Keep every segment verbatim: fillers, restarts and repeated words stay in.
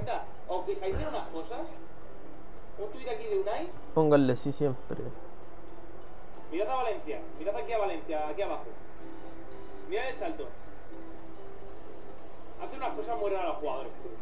cuenta. ¿Os fijáis en unas cosas? Un tuit aquí de Unai. Pónganle sí siempre. Mirad a Valencia. Mirad aquí a Valencia, aquí abajo. Mirad el salto. Hace unas cosas muy raras a los jugadores, tío.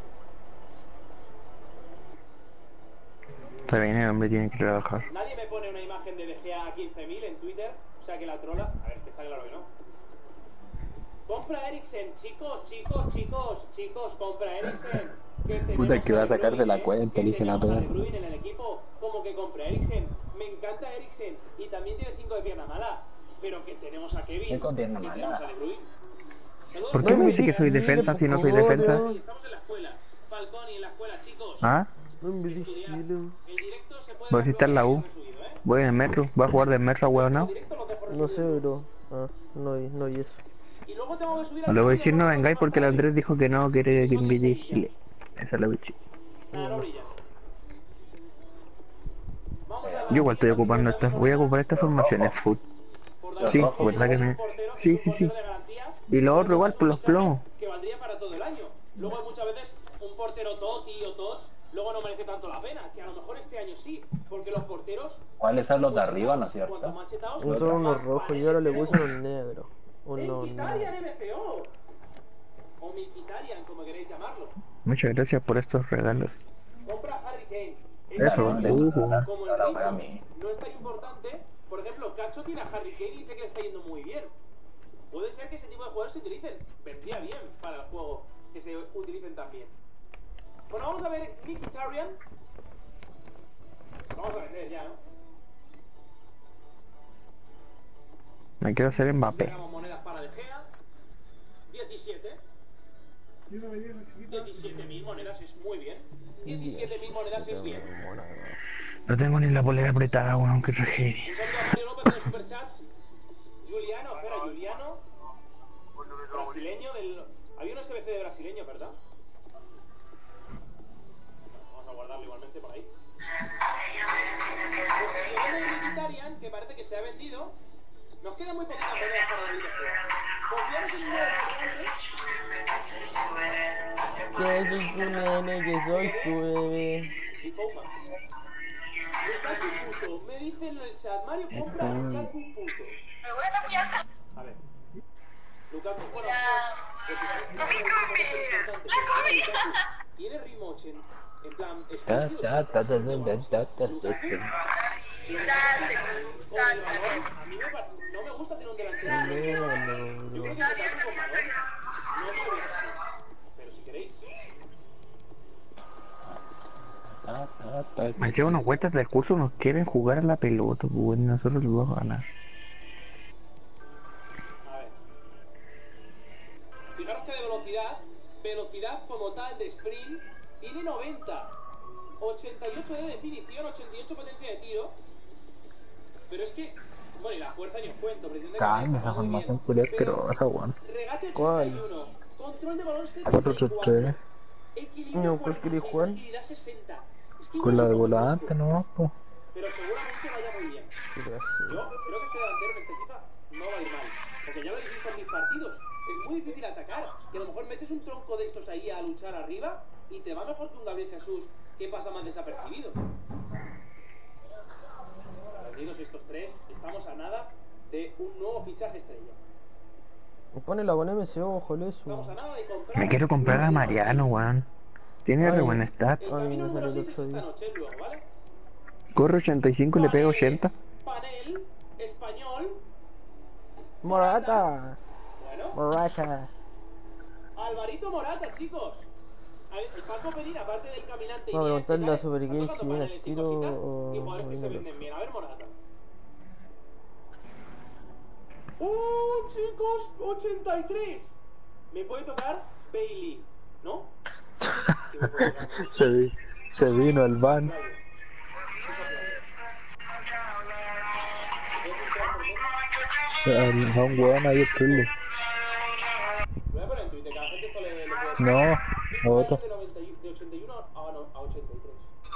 Está bien, el hombre tiene que trabajar. Nadie me pone una imagen de D G A a quince mil en Twitter. O sea que la trola. A ver, que está claro que no. Compra Eriksen, chicos, chicos, chicos, chicos, compra Eriksen. Que Puta, que va a sacar de la ¿eh? cuenta, eligen a todos. De Bruyne en el equipo, como que compra Eriksen. Me encanta Eriksen y también tiene cinco de pierna mala. Pero que tenemos a Kevin. ¿Qué con pierna y mala? tenemos a De Bruyne. ¿Por qué me dice que soy defensa si no soy defensa? Estamos en la escuela. Falcón y en la escuela, chicos. ¿Ah? No me dije. El directo se puede Voy a visitar la U. Voy en el metro. Voy a jugar del metro a huevo, ¿no? No sé, bro. Ah, no vi, no vi eso. Y luego tengo que subir No le voy a decir no vengáis porque el Andrés dijo que no quiere que me vigile. Esa es la bichi. Yo igual estoy ocupando estas. Voy a ocupar estas formaciones food. Sí, verdad que me. Sí, sí, sí. Y lo otro igual por los plomos. Que valdría para todo el año. Luego hay muchas veces un portero Totti o Tots. Luego no merece tanto la pena, que a lo mejor este año sí, porque los porteros... ¿Cuáles son los de arriba, no es cierto? Son unos rojos y ahora le puse unos negros. Unos Mkhitaryan M C O. O Mkhitaryan, como queréis llamarlo. Muchas gracias por estos regalos. Compra Harry Kane. Eso, vale. Uh, Como el ritmo no es tan importante, por ejemplo, Cacho tiene a Harry Kane y dice que le está yendo muy bien. Puede ser que ese tipo de jugadores se utilicen. Vendría bien para el juego que se utilicen también. Bueno, vamos a ver Mkhitaryan. Vamos a vender ya, ¿no? Me quiero hacer Mbappé. Pegamos monedas para De Gea. diecisiete. diecisiete mil monedas es muy bien. diecisiete mil monedas es bien. No tengo ni la polera apretada, weón, que tragedia. Un saludo a Mario López de Superchat. Juliano, espera, Juliano. Brasileño del... Había un S B C de brasileño, ¿verdad? Vamos a guardarlo igualmente por ahí. Pues si se vende el Mkhitaryan, que parece que se ha vendido, nos quedan muy poquitas monedas para David De Gea. Confiamos en un nuevo que soy tu nene, que soy tu bebé. y Poupa. Lukaku puto. Me dice en el chat, Mario, compra Lukaku puto. A ver. Lukaku, bueno, tiene ritmo ochenta. En plan, Ta, ta, ta, ta, ta, ta, ta, ta, ta. a mí me pa- no me gusta tener un delantero. No, no, Yo creo que no. Lukaku con balón no es que así. Pero si queréis. Ta, ta, ta. Me llevo unos vueltas del curso, nos quieren jugar a la pelota, pues nosotros los vamos a ganar. A ver. Fijaros que de velocidad, velocidad como tal de sprint, tiene noventa. ochenta y ocho de definición, ochenta y ocho potencia de tiro. Pero es que, bueno, y la fuerza ni os cuento. Caña, esa formación culia asquerosa, weón. Regate ¿Cuál? ochenta y uno. Control de balón cuatro ocho tres. Equilibrio No, ¿cuál queréis jugar? agilidad sesenta. Es que Con la de igual es un volante, poco, no, po. pero seguramente vaya muy bien. Qué Yo gracia. creo que este delantero en esta equipa no va a ir mal. Porque ya lo habéis visto en mis partidos. Es muy difícil atacar. Que a lo mejor metes un tronco de estos ahí a luchar arriba y te va mejor que un Gabriel Jesús que pasa más desapercibido. Vendidos estos tres, estamos a nada de un nuevo fichaje estrella. Ponela con M C O, ojo, Estamos eso. a nada de comprar... Me quiero comprar a Mariano, weón. Tiene re buen stat. El Ay, camino me número salió seis el es otro esta día. noche luego, ¿vale? Corre ochenta y cinco y le pega ochenta. Panel, español, Morata. bueno, Morata. Alvarito Morata, chicos. A ver, el Paco Perín, aparte del caminante y Vamos a Iniesta preguntarle y tal, a Super están Gay tocando si viene paneles al y tiro cositas, o- y jugadores o que se viene venden bien. A ver, Morata. ¡Oh, chicos! ochenta y tres. Me puede tocar Bailey, ¿no? Sí, me puede tocar. Se, vi- se vino el van. El un weón ahí escribirle. Lo voy a poner en Twitter, que a la gente esto le, le puede... No, ¿Qué otro. de, noventa y- de ochenta y uno a, no, a ochenta y tres?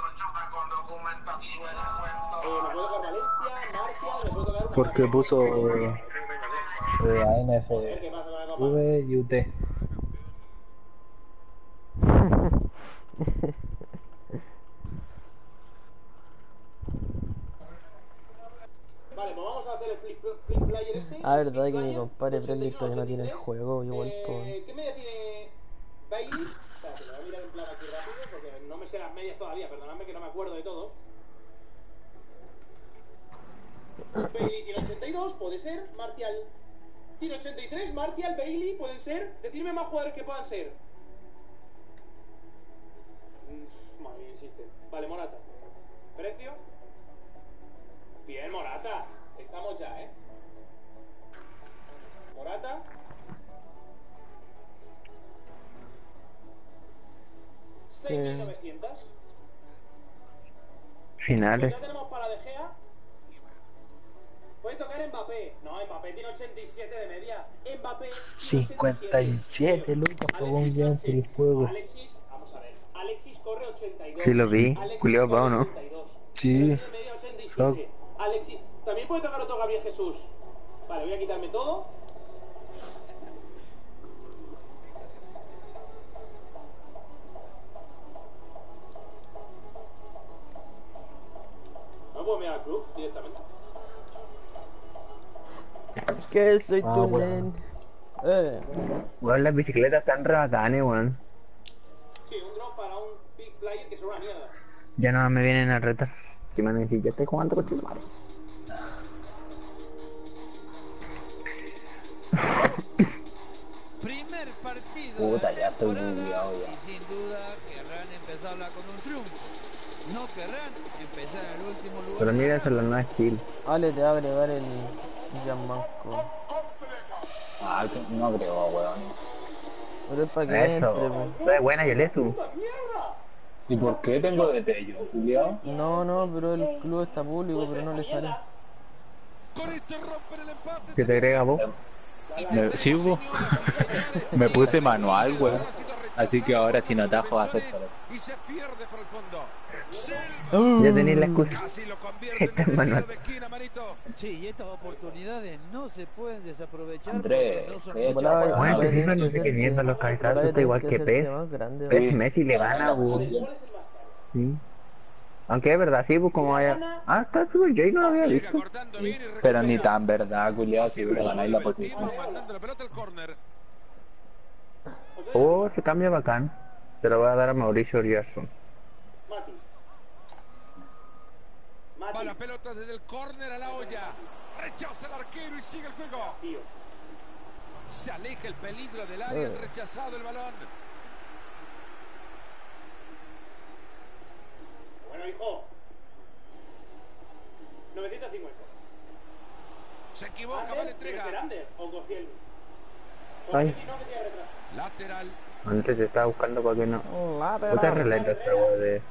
Eh, me puede tocar Valencia, Marcia, me puede tocar... una- Porque puso eh, A N A F ver qué pasa con la copa. V y U T. Vale, pues vamos a hacer el flip, flip player este. Ah, es verdad flip que mi player, compadre Brendy ochenta y uno, todavía no tiene el ochenta y tres. juego, igual Eh, pues. ¿Qué media tiene Bailey? Espérate, lo voy a mirar en plan aquí rápido porque no me sé las medias todavía, perdonadme que no me acuerdo de todos. Bailey tiene ochenta y dos, puede ser. Martial tiene ochenta y tres, Martial, Bailey, pueden ser. Decidme más jugadores que puedan ser. Mm, Madre mía, insisten. Vale, Morata. ¿Precio? Bien, Morata. Estamos ya, ¿eh? Morata. seis mil novecientos. Finales. Ya tenemos para De Gea. Puede tocar Mbappé. No, Mbappé tiene ochenta y siete de media. Mbappé tiene cincuenta y siete lucas por un guión por el juego. Alexis, vamos a ver. Alexis corre ochenta y dos. Sí lo vi. Alexis Julio corre Pau, ¿no? ochenta y dos. Sí. Pero tiene media ochenta y siete. Alexis, también puede tocar otro Gabriel Jesús. Vale, voy a quitarme todo. No puedo mirar al club directamente. Que soy Ah, tu bueno. nen. Eh. Weón, las bicicletas están re bacanes, weón. Sí, un drop para un big player que es una mierda. Ya no me vienen a retar. Que me van a decir, ya estoy jugando con tu madre. Primer partido Puta, de ya estoy temporada bugueado ya. y sin duda querrán empezarla con un triunfo. No querrán empezar en el último lugar. Pero mira, de esa es la nueva skill. Ale, te va a agregar el Gianmarco. Ah, que no creo, weón. Pero es para que entre, Eso. pues. Es buena, Yolesu. ¡Puta mierda! ¿Y por qué tengo de tello, Julián? No, no, pero el club está público, pero no le sale. Que te agrega vos. Me, sí, hubo. Me puse manual, weón. Así que ahora sin atajo va a ser por eso. Y se pierde por el fondo. Ya tenéis la excusa. Casi lo convierte Está en en el tiro manual. de esquina, manito. Sí, y estas oportunidades no se pueden desaprovechar. Andrés, porque no son ¿qué he hecho, muchas. weón? Bueno, este FIFA no sé qué mierda, los cabezazos está igual que P E S. P E S Messi le gana, weón. ¿Cuál es el más caro? Sí. Aunque es verdad, sí, pues como haya. Ah, está súper, yo ahí no lo había Llega visto. cortando bien y recupera. Pero ni tan verdad, culiao, si le ganáis la Resuelve el posición. tiempo, mandando la pelota al córner. Oh, se cambia bacán. Se lo voy a dar a Mauricio Oriarson. Mati. Va Mati. la pelota desde el córner a la olla. Rechaza el arquero y sigue el juego. Tío. Se aleja el peligro del área, Eh. rechazado el balón. Bueno, hijo. novecientos cincuenta. Se equivoca, va la ¿Ander? entrega. ¿Debe ser Ander o Koscielny? Ay. Koscielny no, que tiene retraso. Lateral. Antes se estaba buscando para que no. La Otra relenta esta weá de.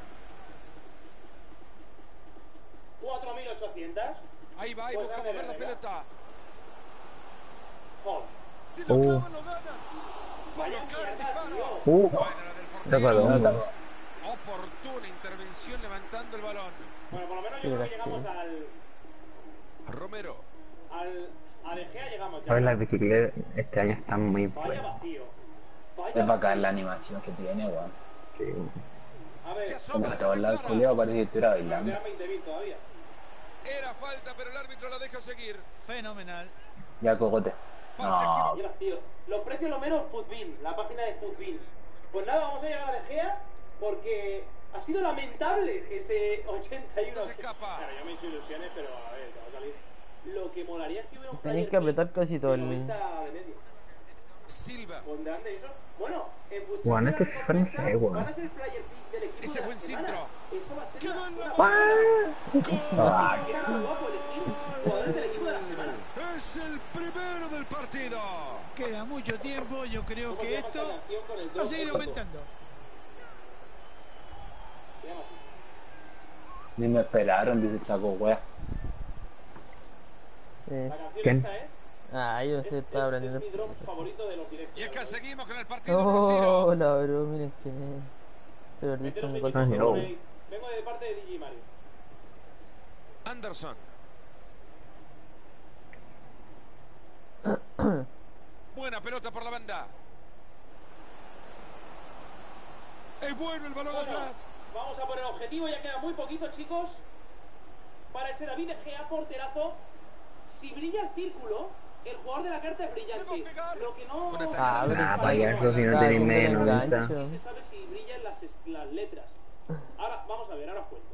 cuatro mil ochocientos. Ahí va y Pues busca Ander mover la Herrera. pelota. Joder. Si lo Oh. clavan, lo gana. Vaya Colocar el mierda, disparo. tío. Uh, Buena la del tapadón. portero. Oportuna intervención levantando el balón. Bueno, por lo menos yo creo que llegamos al. Romero. al a De Gea llegamos ya. Hoy las bicicletas este año están muy Vaya buenas. vacío. Vaya Es vacío. bacán la animación que tiene, weón. Sí. A Se ver, Como asoma que la todo el lado clara. culiao parece que estuviera bueno, bailando. quedan veinte mil todavía. Era falta, pero el árbitro la deja seguir. Fenomenal. Ya, cogote. Pase No. equivocado. Qué vacío. Los precios lo menos Footbin, la página de Footbin. Pues nada, vamos a llegar a De Gea porque ha sido lamentable ese ochenta y uno. No se escapa. Claro, yo me he hecho ilusiones, pero a ver, te va a salir. Lo que molaría es que hubiera un Tenéis player que apretar P casi todo de el. noventa de media. Silva. Con grande eso. Bueno, en futsal Bueno, la es que FIFA no recompensa sé, bueno. van a ser el player pick del equipo Ese de la buen semana. centro. Eso va a ser Quedó una, en la una bolsa. Ah, que era muy guapo elegir jugadores del equipo de la semana. Es el primero del partido. Queda mucho tiempo, yo creo ¿Cómo se que llama esta esto canción con el va a dos seguir punto? aumentando. Se llama así. Ni me esperaron, dice el saco, weón. Eh. La canción ¿Quién? esta es, Ah, yo es, sé, es, estaba es aprendiendo. mi drop favorito de los directos. Y es que ¿sabes? seguimos con el partido. Oh, uno la bro, miren que. Se perdiste Meteros un en gol. YouTube, no. veis. Vengo de parte de Digi Mario. cero. Anderson. Buena pelota por la banda. Es bueno el balón Bueno, atrás. vamos a por el objetivo, ya queda muy poquito, chicos. Para ese David De Gea, porterazo. Si brilla el círculo, el jugador de la carta es brillante. Lo que no... Ah, Ah, payaso, si no tenéis menos, ¿no? Sí se sabe si brillan las, las letras. Ahora, vamos a ver, ahora os cuento,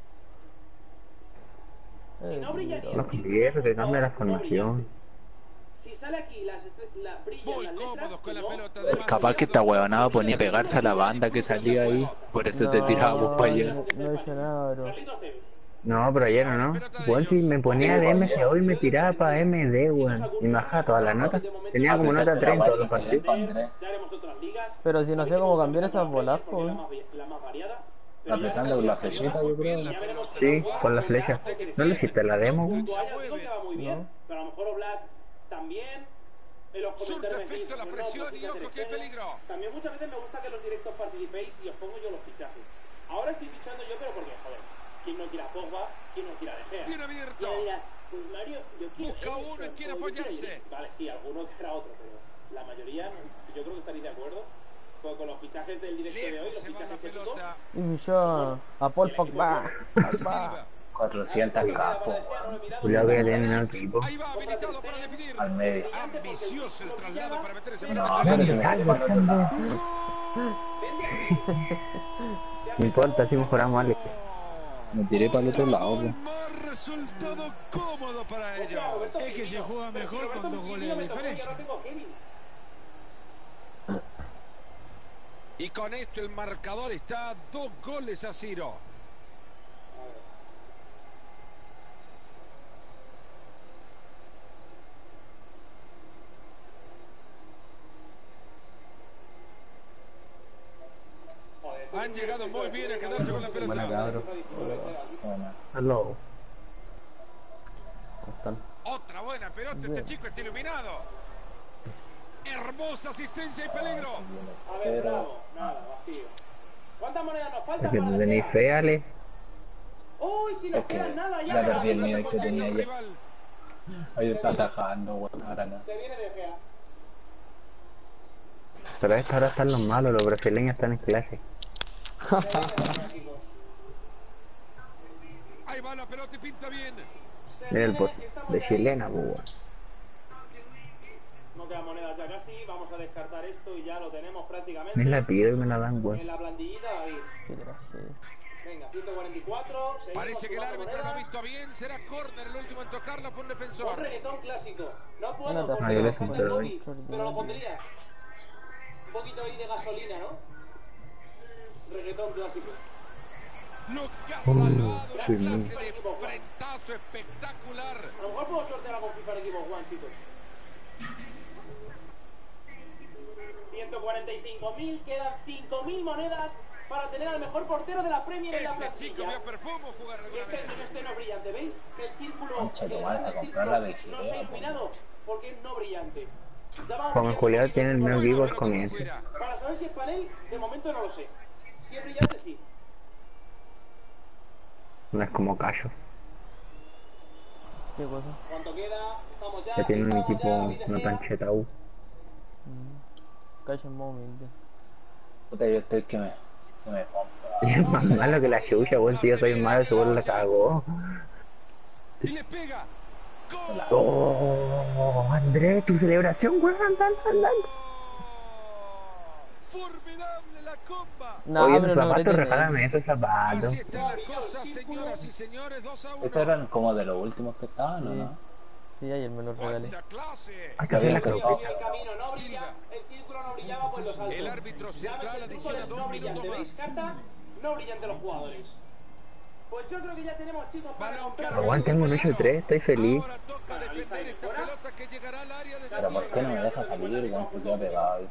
a ver. Si no brilla ni el Los círculo, cambios, que cambia la no formación. brillante. Si sale aquí las, la, brillan Muy las letras, cómodos con la no, pelota. pero de Capaz que esta huevonada ponía a pegarse a la banda que salía ahí. Por eso te tirábamos para allá. No, no he hecho nada, bro. Carlitos Tevez. No, pero ayer no. Igual si me ponía de M C O y me tiraba para M D, weón. Y me bajaba todas las notas. Tenía como nota treinta todos los partidos. Ya haremos otras ligas. Pero si no sé cómo cambiar esas bolas, Porque pues. la más, la más variada. Apretando con la flechita, yo creo. Ya veremos si Sí, Oblak- con la flecha. ¿No le hiciste la demo, weón? Toalla digo que va muy bien, No. pero a lo mejor Oblak también. En los Surte comentarios me efecto decís, la pues no, presión pues y fichajes ojo que hay externos. peligro. También muchas veces me gusta que los directos participéis y os pongo yo los fichajes. Ahora estoy fichando yo, pero porque, joder, ¿quién no quiere a Pogba? ¿Quién no quiere a De Gea? Bien abierto. Y ahora dirá, pues Mario, yo quiero Busca Ederson, uno en quien o yo quiero apoyarse. Ederson. Vale, sí, alguno que era otro, pero la mayoría, yo creo que estaréis de acuerdo con, con los fichajes del directo de hoy, Lejos los se va la fichajes épicos. pelota. Y yo a Paul Pogba. Pogba. Silva. cuatrocientos capos. Cuidado que ya tienen el equipo. Ahí va habilitado para definir. Al medio. Ambicioso el traslado para meterse en No, el pero se me sale cuando se lo- No importa, si mejoramos, Ale. Me tiré para el otro lado, pues. Más resultado cómodo para ellos. Es que se juega mejor con dos goles de diferencia. Y con esto el marcador está a dos goles a cero. Han llegado muy bien a quedarse con la Buena, pelota. cabro. Buena. Hello. ¿Cómo están? Otra buena pelota, este chico está iluminado. Hermosa asistencia y peligro. A ver, bravo, nada, vacío. ¿Cuántas monedas nos Es faltan que para tú De tenés Gea? fe, Ale. Uy, si nos Es que quedan nada ya. ya perdí el nada. nivel que tenía ayer. Rival. Ahí está atajando, weón. Ahora no. Se viene De Gea. Pero a esta hora están los malos, los brasileños están en clase. Se viene De Gea, chicos. Ahí va la pelota y pinta bien. Se Mira el viene, post estamos de ya ahí. chilena, pues, weón. No quedan monedas ya casi. Vamos a descartar esto y ya lo tenemos prácticamente. Me la pido y me la dan, En weón. la plantillita, David. Qué gracia. Venga, ciento cuarenta y cuatro. seguimos Parece que el sumando árbitro lo ha monedas. visto bien. Será córner el último en tocarla por un Un defensor. reggaetón clásico. No puedo Bueno, te- porque Ah, yo me le falta siento el el móvil, pero lo pondría. Un poquito ahí de gasolina, ¿no? Reggaetón clásico. Lo que ha salvado la sí, clase de frentazo espectacular. A lo mejor puedo sortear algo FIFA de equipo One, chicos. ciento cuarenta y cinco mil, quedan cinco mil monedas para tener al mejor portero de la Premier en la Este chico plantilla. vio perfumo jugar alguna Este, vez. este no es brillante, ¿veis? Que el círculo, Concha tu el madre, gran a comprar círculo la no vigilea, se ha iluminado porque es no brillante. Ya vamos Como en viendo Julián un tiene el poquito menos cómo vivo es. al comienzo. Para saber si es panel, de momento no lo sé. Si es brillante, sí. No es como Cayo, ¿Qué cosa? ¿Cuánto queda? Estamos ya. que tiene un estamos equipo ya, David De no Gea. tan chetado. Mm. Calla un momento. Puta, yo estoy que me, que me pompa. Y es más malo que la chucha, weón. Si yo soy malo, seguro la cagó. Y le pega. ¡Gol! Oh, Andrés, tu celebración, weón. Andando, andando. Formidable la comba. No, Oye, pero esos no zapatos, retiene. regálame esos zapatos. Así están las cosas, señoras y señores. dos a uno. Esos eran como de los últimos que estaban, ¿o Sí. no? Sí, ayer me los regalé. ¡Cuánta clase! Hay que hacer la Sigue croqueta. el camino, no brilla, el círculo no brillaba, pues lo salto. El árbitro central Llámese el truco adiciona del dos no brillante, minutos ¿veis? más. Carta, no brillante los jugadores. Pues yo creo que ya tenemos, chicos, para Balón comprar. cargado Aguante, tengo un ocho tres, estoy feliz. Ahora toca defender esta pelota que llegará al área de Pero ¿por qué no me deja salir, weón? Se queda pegado ahí.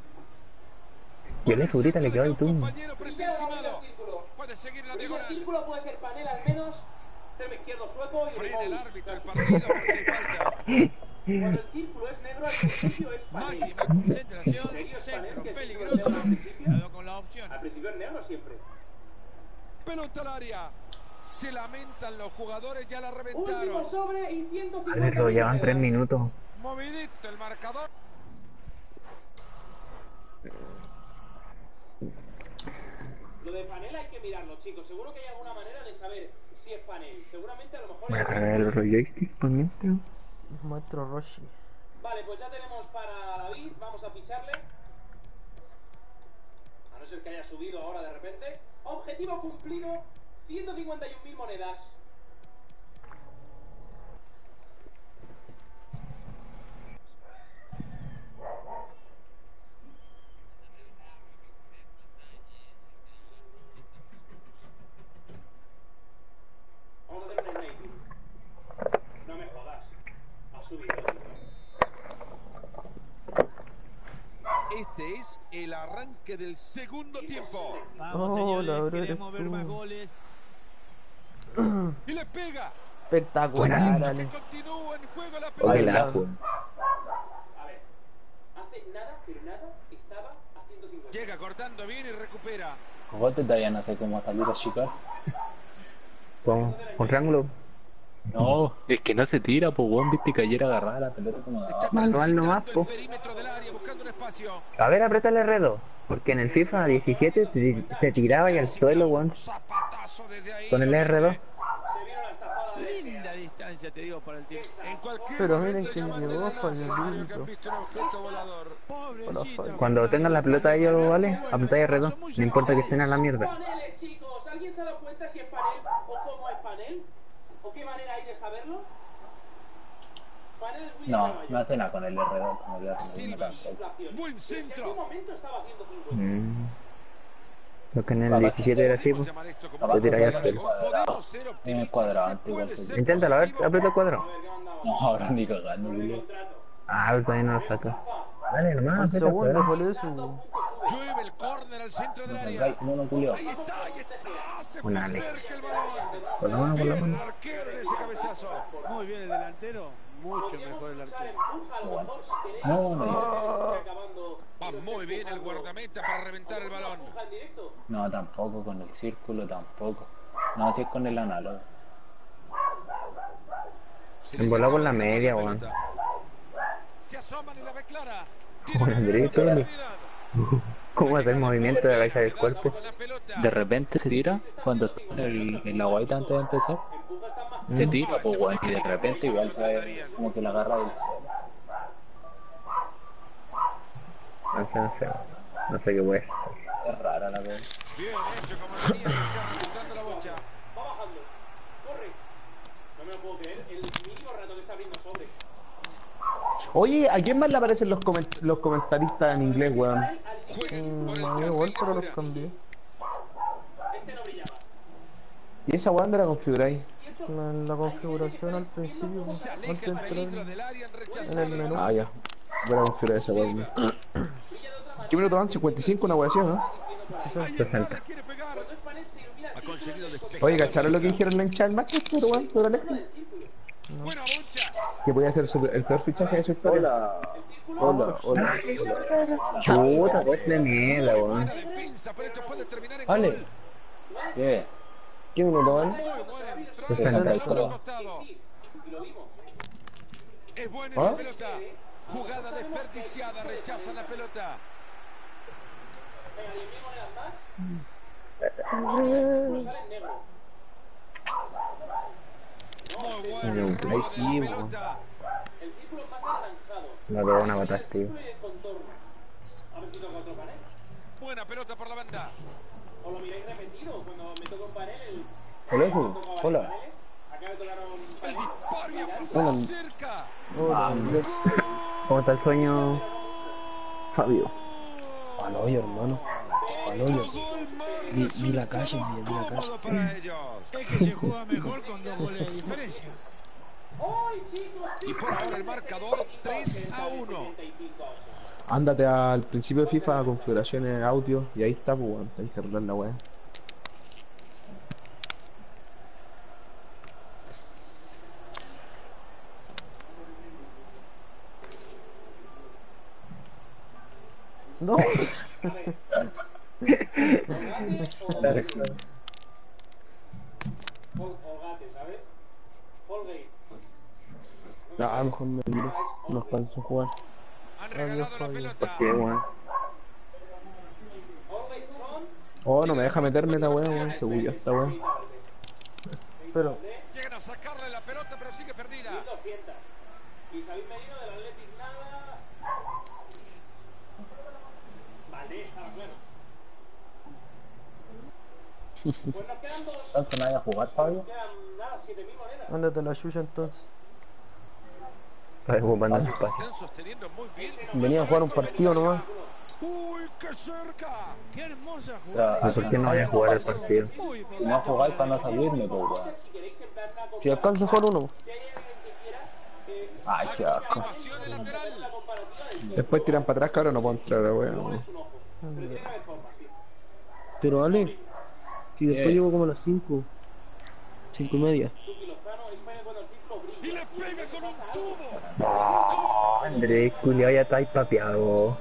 Yo le ahorita le quedo ahí tú. compañero Brilla pretén o no brilla el encimado. círculo. Puede seguir la Brilla el diagonal. círculo, puede ser panel al menos, extremo izquierdo sueco y Frena el Ribovic. árbitro el Casi. partido porque hay falta. Cuando el círculo es negro, al principio es panel. Máxima concentración, ¿En serio es panel? centro Si el círculo es peligroso, negro al principio. cuidado con la opción. Al principio es negro siempre. Pelota al área. Se lamentan los jugadores, ya la Último reventaron. sobre y ciento cincuenta. Alberto, llevan tres monedas. minutos. Movidito el marcador. Lo de panel hay que mirarlo, chicos. Seguro que hay alguna manera de saber si es panel. Seguramente a lo mejor... Voy a cargar el otro joystick por mientras. Maestro Roshi. Vale, pues ya tenemos para David. Vamos a ficharle. A no ser que haya subido ahora de repente. Objetivo cumplido. ciento cincuenta y un mil monedas. Vamos a hacer un snake. No me jodas. Ha subido. Este es el arranque del segundo tiempo. Vamos, Oh, señores, Laura, queremos eres ver tú. más goles. Y le pega. Espectacular, Que Ale. continúa en juego la Oye, pelota. la ajo. A ver. Hace nada, pero nada, estaba a ciento cincuenta. Llega cortando bien y recupera. Cogote todavía no sé cómo salir a chicar. ¿Cómo? ¿Con triángulo? No, es que no se tira, pues weón, viste que ayer agarraba la pelota como de Está Manual nomás, transitando po. el perímetro del área buscando un espacio. A ver, aprieta el R dos. Porque en el FIFA diecisiete te, te tiraba y al suelo, weón. Zapatazo desde ahí. Con el R dos. Se vino la estafada de... Linda distancia, te digo, para el tiempo. En cualquier Pero momento miren que llaman llegó desde el Fabio lanzadero Lito. que han visto un objeto volador. Pobrecito. Cuando tengan la pelota ellos, ¿vale? Apretáis R dos. No importa que estén a la mierda. Paneles, chicos. ¿Alguien se ha dado cuenta si es panel o cómo es panel? ¿O qué manera hay de saberlo? Panel es William No, Carballo. no hace nada con el R dos, como el R dos. Silva. No tampoco. Inflación. Buen Pero si en centro. algún momento estaba a ciento cincuenta. Mm. Lo que en el diecisiete era así, Podemos pues. llamar esto como Abajo Lo tiráis al en el suelo. cuadrado. Podemos ser En el optimistas. cuadrado, Se antiguo. puede sí. ser Inténtalo, a ver, positivo. aprieta el cuadrado. A ver, ¿qué mandamos? No, ahora ni cagando, Con el boludo. contrato. Ah, pero todavía no lo saca. Dale, nomás, Un aprieta el segundo, cuadrado. por eso. Punto sube. Llueve el córner al centro del No, área. no, no, Julio. Ahí está, ahí está. Se fue Una Ale. cerca el balón. Por la mano, por la Bien el mano. arquero en ese cabezazo. Muy bien el delantero, mucho mejor el arquero. Empuja a lo mejor si queréis. No, no. Estoy acabando. Va muy bien el guardameta para reventar el balón. Empuja en directo. No, tampoco, con el círculo tampoco. No, así es con el análogo. Se En les volado acaba por la de acabar media, la weón. pelota. Se asoman y la ve clara. Con el derecho, dale. Tiene ¿Cómo hacer movimiento de la cabeza del cuerpo? con la pelota. De repente se tira cuando está en, el, en la guaita antes de empezar. Se tira, pues weón, y de repente igual se como que la agarra del suelo. No sé, no sé. No sé qué puede ser. Es rara la cosa. Bien hecho como tenía que ser remontando la bocha. Va bajando. Corre. No me lo puedo creer. El mínimo rato que está abriendo sobre. Oye, ¿a quién más le aparecen los, coment los comentaristas en inglés, weón? Jueguen por el Mm, a mí carril igual, pero los fuera. cambié. Este no brillaba. ¿Y esa weón la configuráis? En la configuración al principio, pues, Se antes aleja de el peligro entrar del área en en rechazar el el menú. balón. Ah, ya. Voy a configurar esa weón. Brilla de otra manera. ¿Qué minuto van? cincuenta y cinco, una weón así, ¿no? Ahí está, le quiere pegar. Cuando es panel se ilumina. Ha conseguido despejar. Oye, ¿cacharon lo que dijeron en el chat Manchester, weón? Sobre Alexis? Buena bocha. Que podía ser su- el peor fichaje de su historia. Hola. Hola, hola. Chuta, pues de mierda, weón. Buena defensa, pero esto puede terminar en Vale. gol. ¿Qué? ¿Qué minuto van? Muy buena entrada. sesenta y Pelota tres. al costado. Y lo vimos. Es buena ¿Ah? esa pelota. Jugada desperdiciada, rechaza la pelota. Venga, diez mil monedas más. Pues sale en negro. Muy buena. Ahí sí, la weón. pelota. El círculo es más anaranjado. La pegó una patada, El tío. círculo y el contorno. A ver si toca otro panel. Buena pelota por la banda. O lo miráis repetido. Cuando me toca un panel. El... Hola, el- hijo. tocaba varios Hola. paneles. Acá me tocaron El paneles. disparo y ha pasado Hola. cerca. Vamos. ¿Cómo está el sueño? Fabio. Al hoyo, hermano. Al hoyo. Gol marca Vi- su vi la calle, retorno vi- vi la calle. cómodo para ellos. Es que se juega mejor con dos goles de diferencia. ¡Ay, chicos! Y por ahora el marcador tres a uno. setenta y pico a ocho. Ándate al principio de FIFA, a configuraciones, audio, y ahí está, pues, weón. Hay que arreglar la weá. No, Hol- Holgate, ¿sabes? Holgate. Ah, mejor me miro. No alcanzo a jugar. Han regalado la pelota. Qué weón. Holgate son Oh, no me deja meterme la weá, weón. Se bulla esta weá. Pero, Llegan a sacarle la pelota, pero sigue perdida. doscientos. Y Sabin Merino del Athletic nada. Vale, estaba claro. Pues nos quedan dos. ¿Tanto no hay a jugar, Fabio? Nos quedan nada, siete mil monedas. ándate la suya entonces. Está ocupando el espacio. Están sosteniendo muy bien. Venía a jugar un partido nomás. ¡Uy, qué cerca! Qué hermosa O jugada. sea, ¿Y por qué no voy a jugar el partido? Uy, por si no jugáis para no salirme, pues weón. Si queréis empezar a Si alcanzo a jugar uno. Si hay alguien que quiera, eh, Ay, qué asco. Animación en lateral. la comparativa del Después tiran para atrás, cabrón, no puedo entrar, weón. un ojo. Pero tiene que haber forma, sí. Pero Ale, si después Eh. llego como a las cinco, cinco y media. Suki Lozano, España cuando el círculo brilla. Y le pega con un tubo. No, Andrés, culiao, ya estáis papeado.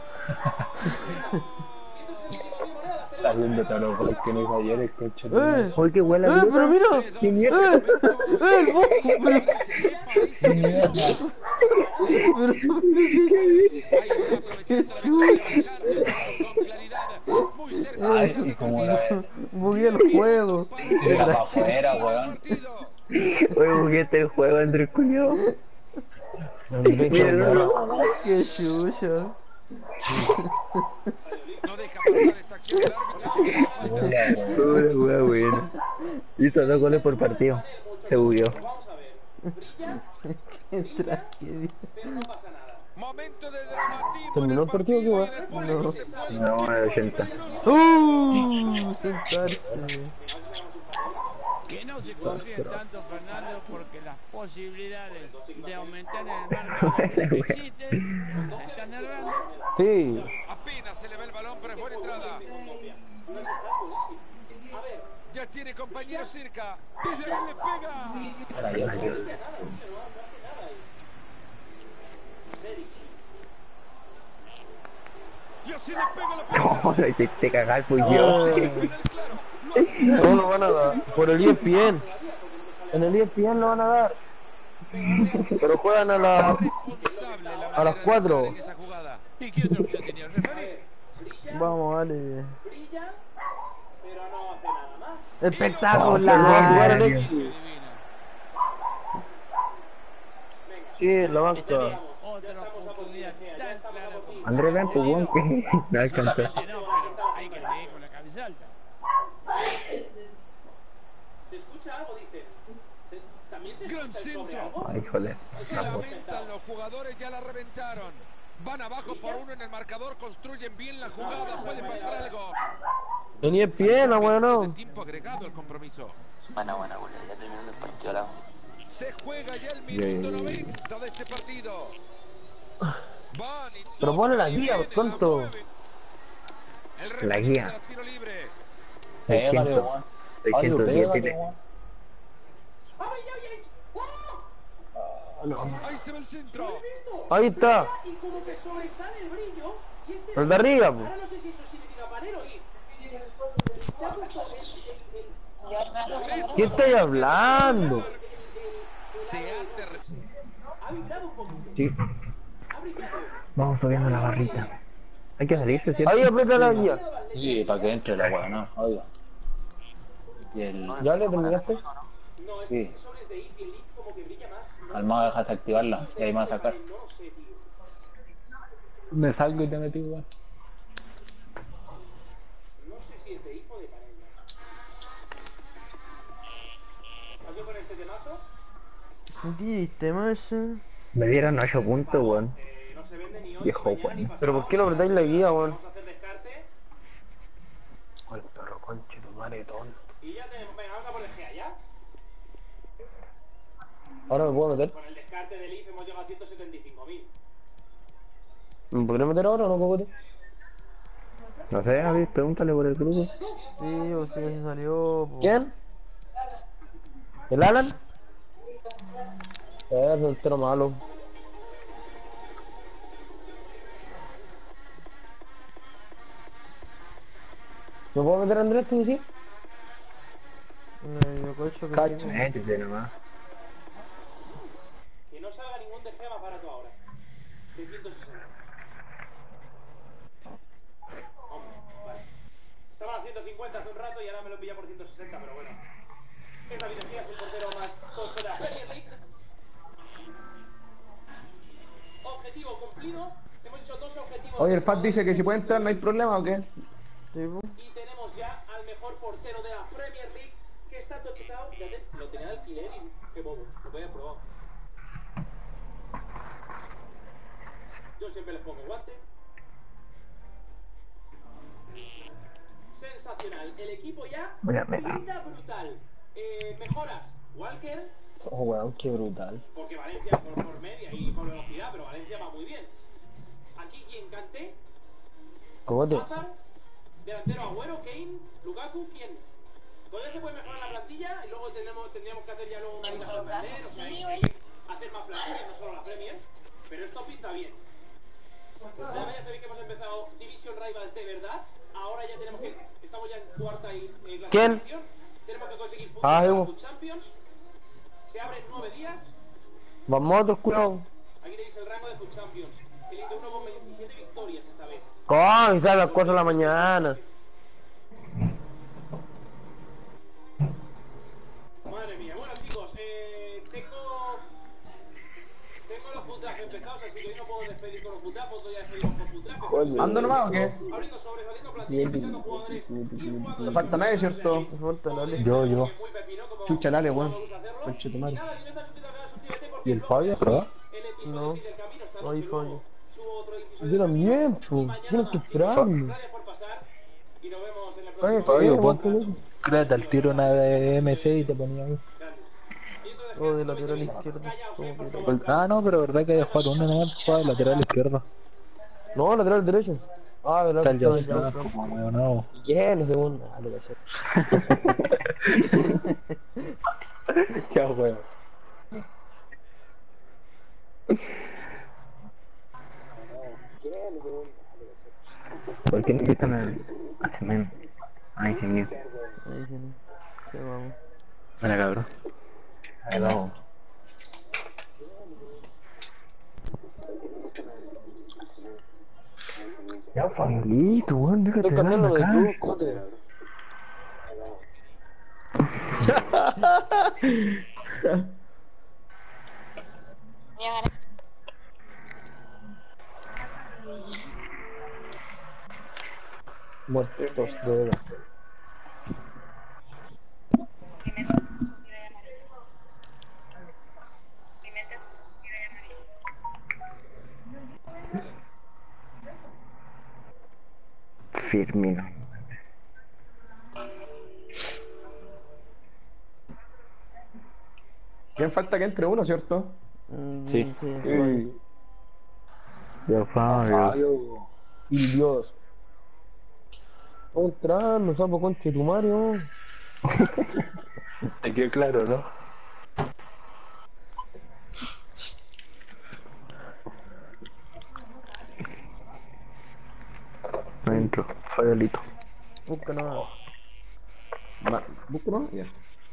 Está viendo todos los goles que no hizo ayer el coche. ¡Eh! Oye, qué huele ¡Eh, la pero mira! ¡Qué mierda! ¡Eh! ¡Eh, el bo- pero- ¡Qué mierda! pero- Muy cerca. Ay, y como la Bugué el juego. tira para afuera, weón. Oye, juguete el juego, Andrés, culiao. Andrés, Mira, no, no. Qué chucha. No deja pasar esta acción del árbitro. Sigue la falta. Pura wea buena. Hizo dos goles por partido. Se bugueó. Vamos a ver. Brilla, Qué tragedia. pero no pasa nada. Momento de dramatismo. ¿Terminó el partido? ¿Qué y va? en el público No. se pone No, a ochenta. ¡Uh! Sentarse. Que no se confíe tanto, Fernando, porque las posibilidades de aumentar el marcador existen. Están errando. Sí. Apenas se le ve el balón, pero es buena entrada. Ya tiene compañero cerca. Desde ahí le pega. Ahora ya sí. Y así le pega la pelota. No, lo hiciste cagar, pues yo. Eh, No lo van a dar. Por el E S P N. En el E S P N lo van a dar. Pero juegan a las Responsable la a las manera de cuatro. entrar en esa jugada. ¿Y qué otra opción tenía el referee? Vamos, Ale. Brilla, pero no hace nada más. Espectacular. Divino. Sí, lo van a Está bien. dar. Otra oportunidad tan clara como... Andrés, ven, pues, weón, que no alcanzó. No, pero hay que seguir con la cabeza alta. ¿Se escucha algo? Dice. ¿Se- ¿También se Gran escucha el sobre centro. algo? Ay, joder. Se lamentan los jugadores, ya la reventaron. Van abajo por uno en el marcador, construyen bien la jugada, puede pasar algo. En E S P N, De bueno. tiempo agregado el compromiso. Bueno, bueno, bueno, ya terminando el partido ahora. Se juega ya el minuto noventa de este partido. Van y Pero tocan ponle la y guía, vienen, tonto. mueven. El La referee guía. da tiro libre. Pégale, seiscientos. weón. seiscientos diez, Pégale, dile. weón. ¡Ay, ay, ay! ¡Oh! Ahí se ve el centro. Ahí está. Y como que sobresale el brillo. Y este El de arriba, pues. ahora no sé si eso significa panero y se ha puesto el, el, el, ¿Qué estoy hablando? Se ha ter- ha vibrado un poquito. Sí. Ha brillado. Vamos subiendo la barrita. Hay que salirse, ¿cierto? Ahí aprieta la guía. Sí, para que entre la weón, no, oiga. Y el ¿Ya le terminaste? No, es Sí. que sobres de I F y el I F como que brilla más. No, Almada dejas activarla y ahí me va a sacar. no lo sé, tío. Me salgo y te metí, weón. No sé si es de I F o de panel. ¿Has ido con este temazo? Diste, más. Me dieron ocho puntos, weón. Eh, no se vende ni hoy, Viejo, ni mañana, weón. ni pasado. Pero ¿por qué no apretáis la guía, weón? Vamos a hacer descarte Ay, perro, conche, tu madre tonto. y ya tenemos. Venga, vamos a poner G A ya. Ahora me puedo meter. Con el descarte del I F hemos llegado a ciento setenta y cinco mil. ¿Me podré meter ahora o no, cocote? No sé, Javi, pregúntale por el grupo. Sí, o sea, se salió. po. ¿Quién? ¿El Alan? Es soltero malo. ¿Me puedo meter Andrés, tú sí? Eh, yo cacho que Cacho. sí. Métete nomás. Que no salga ningún D G más barato ahora. De ciento sesenta. Hombre, vale. Estaban haciendo ciento cincuenta hace un rato y ahora me lo pilla por ciento sesenta, pero bueno. Es David Mejías, el portero más tocho de la Premier League. Objetivo cumplido. Hemos hecho dos objetivos. Oye, el Fat dice que si puede entrar no hay problema, ¿o qué? Y tenemos ya al mejor portero de la Premier League, que está tochado. Ya te, lo tenía de alquiler y qué bobo, lo voy a probar. Yo siempre les pongo guante. Sensacional. El equipo ya pinta brutal. Eh, mejoras. Walker. Oh, weón, qué brutal. Porque Valencia por, por media y por velocidad, pero Valencia va muy bien. Aquí quien Kanté. Cogote. Hazard. Delantero Agüero, Kane, Lukaku, ¿quién? Todavía se puede mejorar la plantilla y luego tenemos, tendríamos que hacer ya luego una liga Santander, o sea, hay que hacer más plantillas, no solo la Premier, pero esto pinta bien. Además ya sabéis que hemos empezado Division Rivals de verdad, ahora ya tenemos que, estamos ya en cuarta y eh, clasificación, tenemos que conseguir puntos ah, para los Champions, se abren nueve días. Vamos otros culo. Aquí tenéis el rango de Food Champions, el I T uno con veintisiete victorias esta vez. ¿Cómo? Sale a las cuatro de la mañana. Madre mía, bueno chicos, eh, tengo tengo los food draft empezados, así que hoy no puedo despedir con los food draft, otro día despedimos con food draft. ¿Ando nomás o qué? Abriendo sobres, abriendo plantillas, fichando jugadores y jugadores. No falta nadie, ¿cierto? No falta nadie. Yo, yo. Chucha, dale, weón. Conche tu madre. ¿Y el Fabio, verdad? No. No hay Fabio. Yo también, pu. Yo no estoy esperando. Gracias por pasar y nos vemos en la Oye, próxima. Fabio, ponte, pon, créate al tiro una de M C y te ponía ahí. O de lateral izquierdo. ¿Cómo que? Ah, no, pero verdad que hay que jugar uno nomás, juega de lateral izquierdo. No, lateral derecho. Ah, de Está el lateral John derecho. Franco, como medio nuevo. ¿Quién? Segundo. Ah, lo que sea. Ya, weón. ¿Por qué no empiezan a hacer menos? Ah, ingeniero. Ahí sí, no. Sí, vamos. Mira, cabrón. Ahí vamos. Ya, Fabiolito, weón, déjate Estoy de cambiando de acá. club, cote. Muertos de verdad. Firmino. ¿Quién falta que entre uno, cierto? Mm, Sí. Sí. Ya, Fabio. Fabio. Y Dios. Vamos entrando, sapo conche tu Mario. Te quedó claro, ¿no? No entro. Fabiolito. Busca nada. Va, ¿busco no? Ya.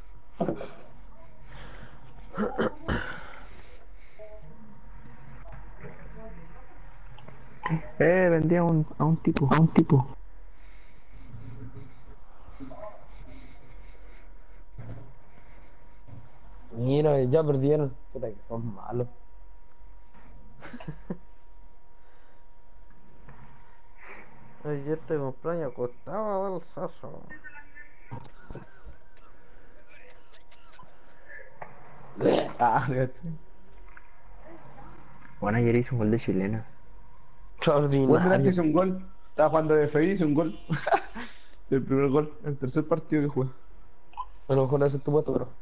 Eh, vendí a un, a un tipo, a un tipo. Mira, ya perdieron. Puta que son malos. Ayer te cumpleaños costaba del saso. Ah, fíjate. Bueno, ayer hizo un gol de chilena. Extraordinario. Hizo un gol. Estaba jugando de F I, hizo un gol. El primer gol, el tercer partido que jugué. A lo mejor ese es tu puesto, pero.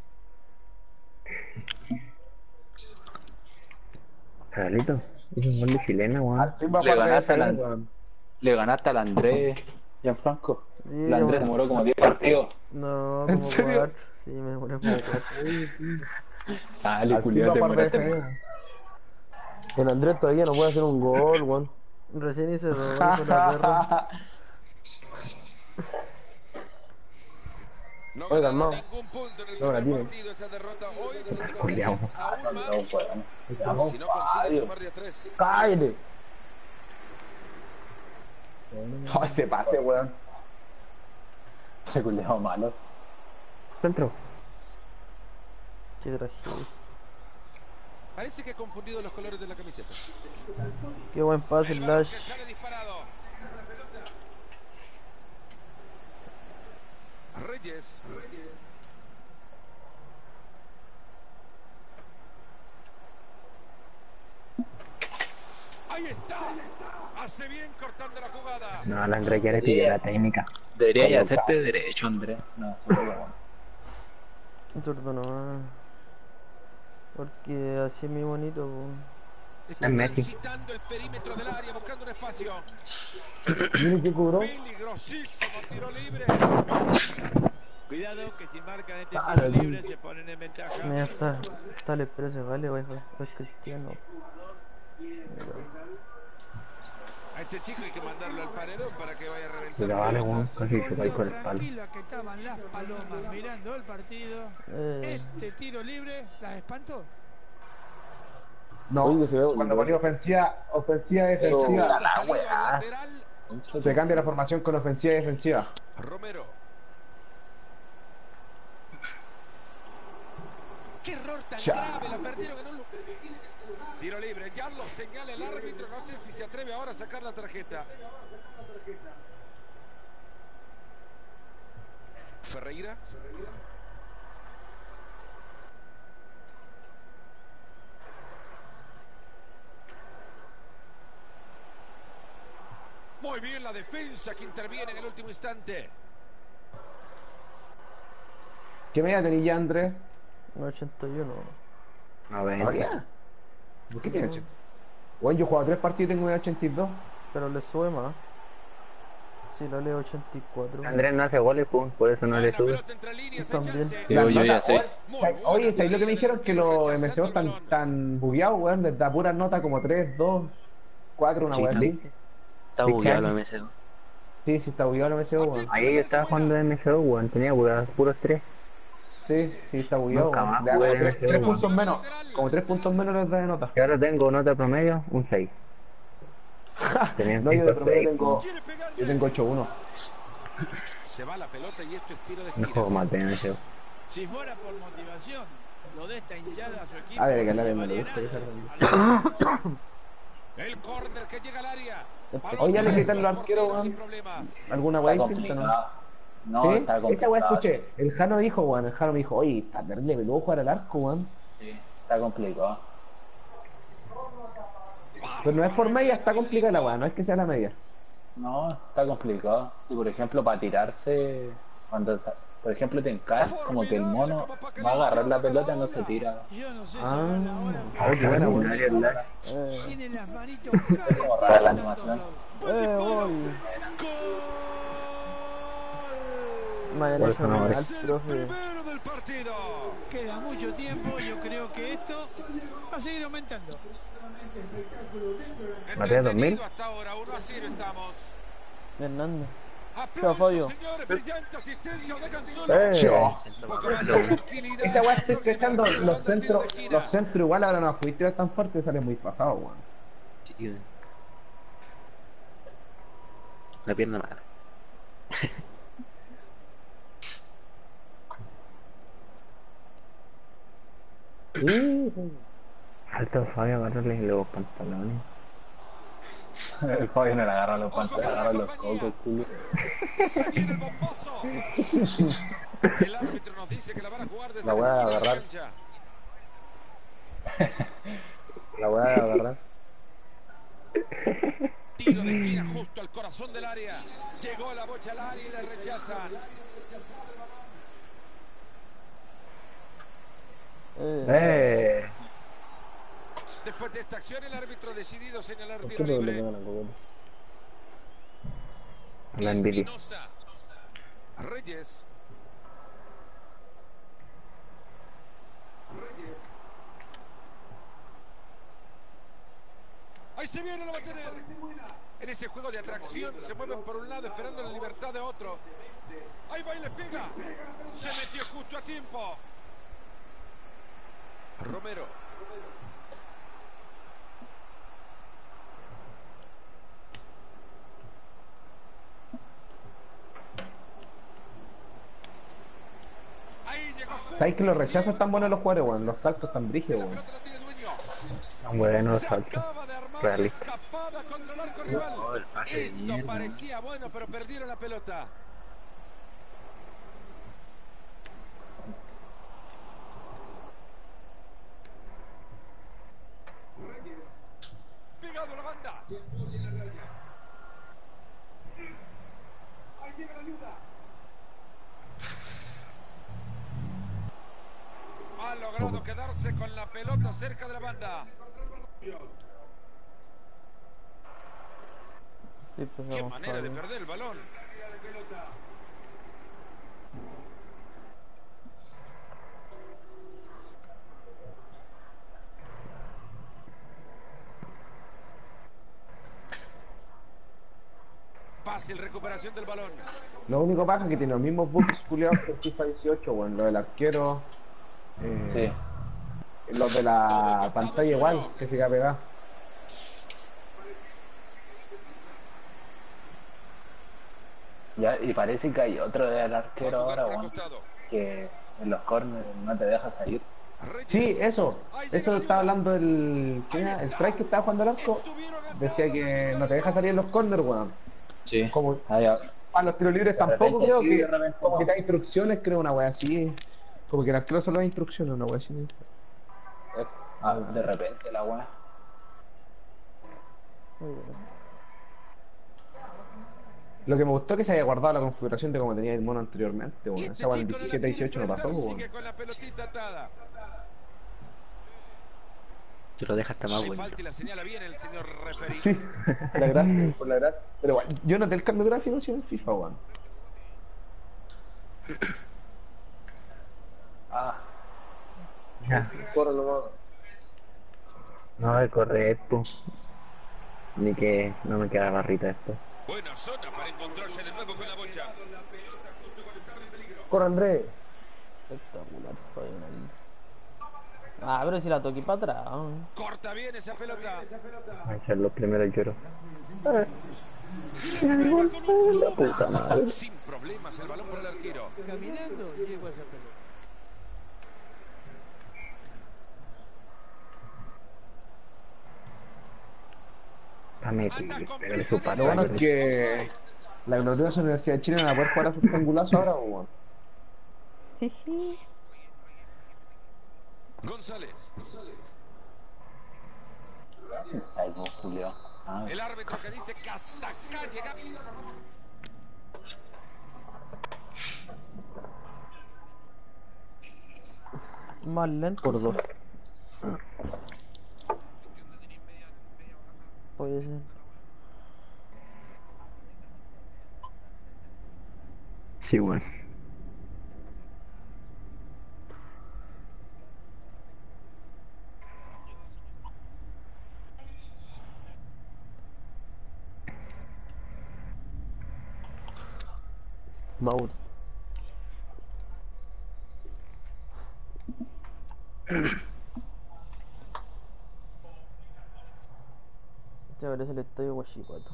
Fabiolito, hizo un gol de chilena, weón. Al fin va a Le jugar de ganaste F I, al weón. Le ganaste al Andrés, Gianfranco. Sí, El Andrés bueno. demoró como diez partidos. No, ¿En como serio? cuatro. Sí, me demoré como cuatro. Dale, Al fin culiado, va te a jugar de demoraste. F I. El Andrés todavía no puede hacer un gol, weón. Recién hice dos con la perra. No Oiga, ganaron no. ningún punto en el No, la primer tienen. partido. Esa derrota hoy se Peleamos. complica aún más si no consiguen sumarle a tres. ¡Cállate! Oh, ese pase, weón. Se culeó malo. Centro. Qué tragedia. Parece que he confundido los colores de la camiseta. Qué buen pase, El el balón Lash. que sale disparado. Reyes. Ahí está. Hace bien cortando la jugada. No, la Andrés ya le pilló la técnica. Debería hacerte derecho, Andrés. No, solo bueno. Zurdo nomás. Porque así es muy bonito. Po. Está Es Messi. transitando el perímetro del área buscando un espacio. Miren qué cobró. Peligrosísimo tiro libre. Cuidado que si marcan este Ah, tiro la libre se ponen en ventaja. Mira, está, está el expreso, vale, güey, fue Cristiano. A este chico hay que mandarlo al paredón para que vaya a reventar. Si la vale, weón, casi se va a ir Con por lo el palo. tranquila que estaban las palomas mirando el partido, Eh, este tiro libre las espantó. No, Oye, se ve cuando bonito. ponía ofensiva, ofensiva y defensiva, Segunda salida al lateral. se cambia la formación con ofensiva y defensiva. Romero. Qué error tan Cha. grave, la perdieron en un lugar. Tiro libre, ya lo señala el árbitro, no sé si se atreve ahora a sacar la tarjeta. Ferreira. Muy bien la defensa que interviene en el último instante. ¿Qué medida tenía ya, Andrés? un ochenta y uno. noventa. ¿Por qué tiene ochenta? Bueno, yo he jugado tres partidos y tengo ochenta y dos. Pero le sube más. Sí, la leo ochenta y cuatro. Andrés no hace goles, pues, por eso no le Buena sube. pelota entre líneas, También. échense. Yo, yo ya sé. Muy Oye, buena Oye, ¿sabes lo que me salida dijeron? del Que tiro, los rechazando M C O el están balón. tan bugueados, weón. Les da puras notas como tres, dos, cuatro, una Sí, weón sí. así. Está ¿Qué bugueado año? la M S O. Sí, sí, está bugueado el M C O, weón. Ayer yo estaba jugando de M C O, weón, tenía puras- puros tres. Sí, sí, está bugueado, Nunca weón. más Le da jugué como en tres, M C O, tres weón. puntos menos. Como tres puntos menos les da de nota. Y ahora tengo nota promedio, un seis. Tenía No, yo de cinco, promedio seis, tengo, Quiere pegarle. yo tengo ocho uno. Se va la pelota y esto es tiro de no esquina. juego más de M C O. Si fuera por motivación, lo de esta hinchada a su equipo. A ver, que a nadie no me le le gusta valiera que nada. El córner que llega al área. Oye, ya le quitan los arqueros, Portero sin weón. problemas. ¿Alguna Está weá distinta, no? complicado. No, ¿Sí? está complicado. Esa weá escuché. El Jano dijo, weón. El Jano me dijo, oye, está terrible, me luego jugar al arco, weón. Sí, está complicado. Pero no es por media, está complicada la weá, no es que sea la media. No, está complicado. Si por ejemplo para tirarse, cuando sa- por ejemplo te encaras, como que el mono va a agarrar la pelota y no se tira. Yo no sé si Ah, van ahora, ah, qué buena, weón. Ordinario, Eh, tiene las manitos Como rara la animación. eh, gol. Madre Por eso no mía, vale. al Es el profe. primero del partido. Queda mucho tiempo, yo creo que esto va a seguir aumentando. Matías, dos mil. Entretenido hasta ahora, uno a cero estamos. Hernández. Aplausos, Fabio. señores, brillante asistencia, lo dejan solo. Eh, Un poco más de tranquilidad. Esa weá estoy Próxima cachando, jugada, los tiro de centros, esquina. los centros igual ahora no pudiste tirar tan fuerte, sale muy pasado, weón. Sí, weón. La pierna mala. Alto Fabio, agarrarle los pantalones. El Fabio no le agarra los Ojo pantalones, con la agarra los compañía. ojos, culo. Se viene el bombazo. El árbitro nos dice que la van a jugar desde La voy a esquina de agarrar. cancha. La voy a agarrar. Tiro de esquina justo al corazón del área. Llegó la bocha al área y le rechazan. eh, ¡Eh! Después de esta acción, el árbitro ha decidido señalar ¿por qué tiro no le libre. pegan a Cogote? La envidia. Espinosa. Reyes. Reyes. Ahí se viene la batería. En ese juego de atracción se mueven por un lado esperando la libertad de otro. Ahí va y le pega. Se metió justo a tiempo. Romero. ¿Sabes que los rechazos están buenos los jugadores, weón? Los saltos están brígidos, weón. Tan bueno los saltos. Realista. Escapada contra el arco rival. Oh, el pase de Esto mierda. parecía bueno, pero perdieron la pelota. Pegado a la banda. Ahí llega la ayuda. Ha logrado quedarse con la pelota cerca de la banda. Sí, pues, Qué vamos manera de para- perder el balón. Fácil recuperación del balón. Lo único baja es que tiene los mismos bugs culiados que el FIFA dieciocho, weón. Lo del arquero. Eh, Sí. Los de la pantalla igual, que se queda pegado. Ya, y parece que hay otro del Va a arquero jugar ahora, por el weón, costado. que en los corners no te deja salir. Sí, eso. Eso estaba hablando el. ¿Quién era? El strike que estaba jugando al arco. Decía que no te deja salir en los corners, weón. Sí. Como Ah, ya. a los tiros libres De tampoco, repente creo sí, que. de repente Como no. que da instrucciones, creo, una wea así. Como que el arquero solo da instrucciones, una wea así. Ah, de repente la weá. Muy bien. Lo que me gustó es que se haya guardado la configuración de como tenía el mono anteriormente, Y weón. este Esa weá en chico no la diecisiete quiere dieciocho no pasó, enfrentar, weón. sigue con la pelotita atada. Te lo deja hasta más Le bonito. falta y la señala bien el señor referee. Sí, por la gracia, por la gracia. Pero bueno, yo noté el cambio gráfico sí en el FIFA, weón. Ah, Ya. Corre nomás. No voy a correr, po. Ni que no me queda barrita después. Buena zona para encontrarse de nuevo con la bocha. Corre, Andrés. Espectacular, Fabián ahí. Ah, pero si la toqué para atrás. ¿no? Corta bien esa pelota. Voy a ser los primeros lloros. La puta madre. Sin problemas el balón para el arquero. Caminando llegó a esa pelota. Pa' meter, pégale su Lo bueno pata. es que la gloriosa Universidad de Chile no va a poder jugar a sus triangulazos ahora, weón. González. ahí no, Julio. Ah, El árbitro que dice que hasta acá llega. Más lento. Por dos. Puede ser. Sí, bueno. Mauro. Este parece el estadio Huachipato.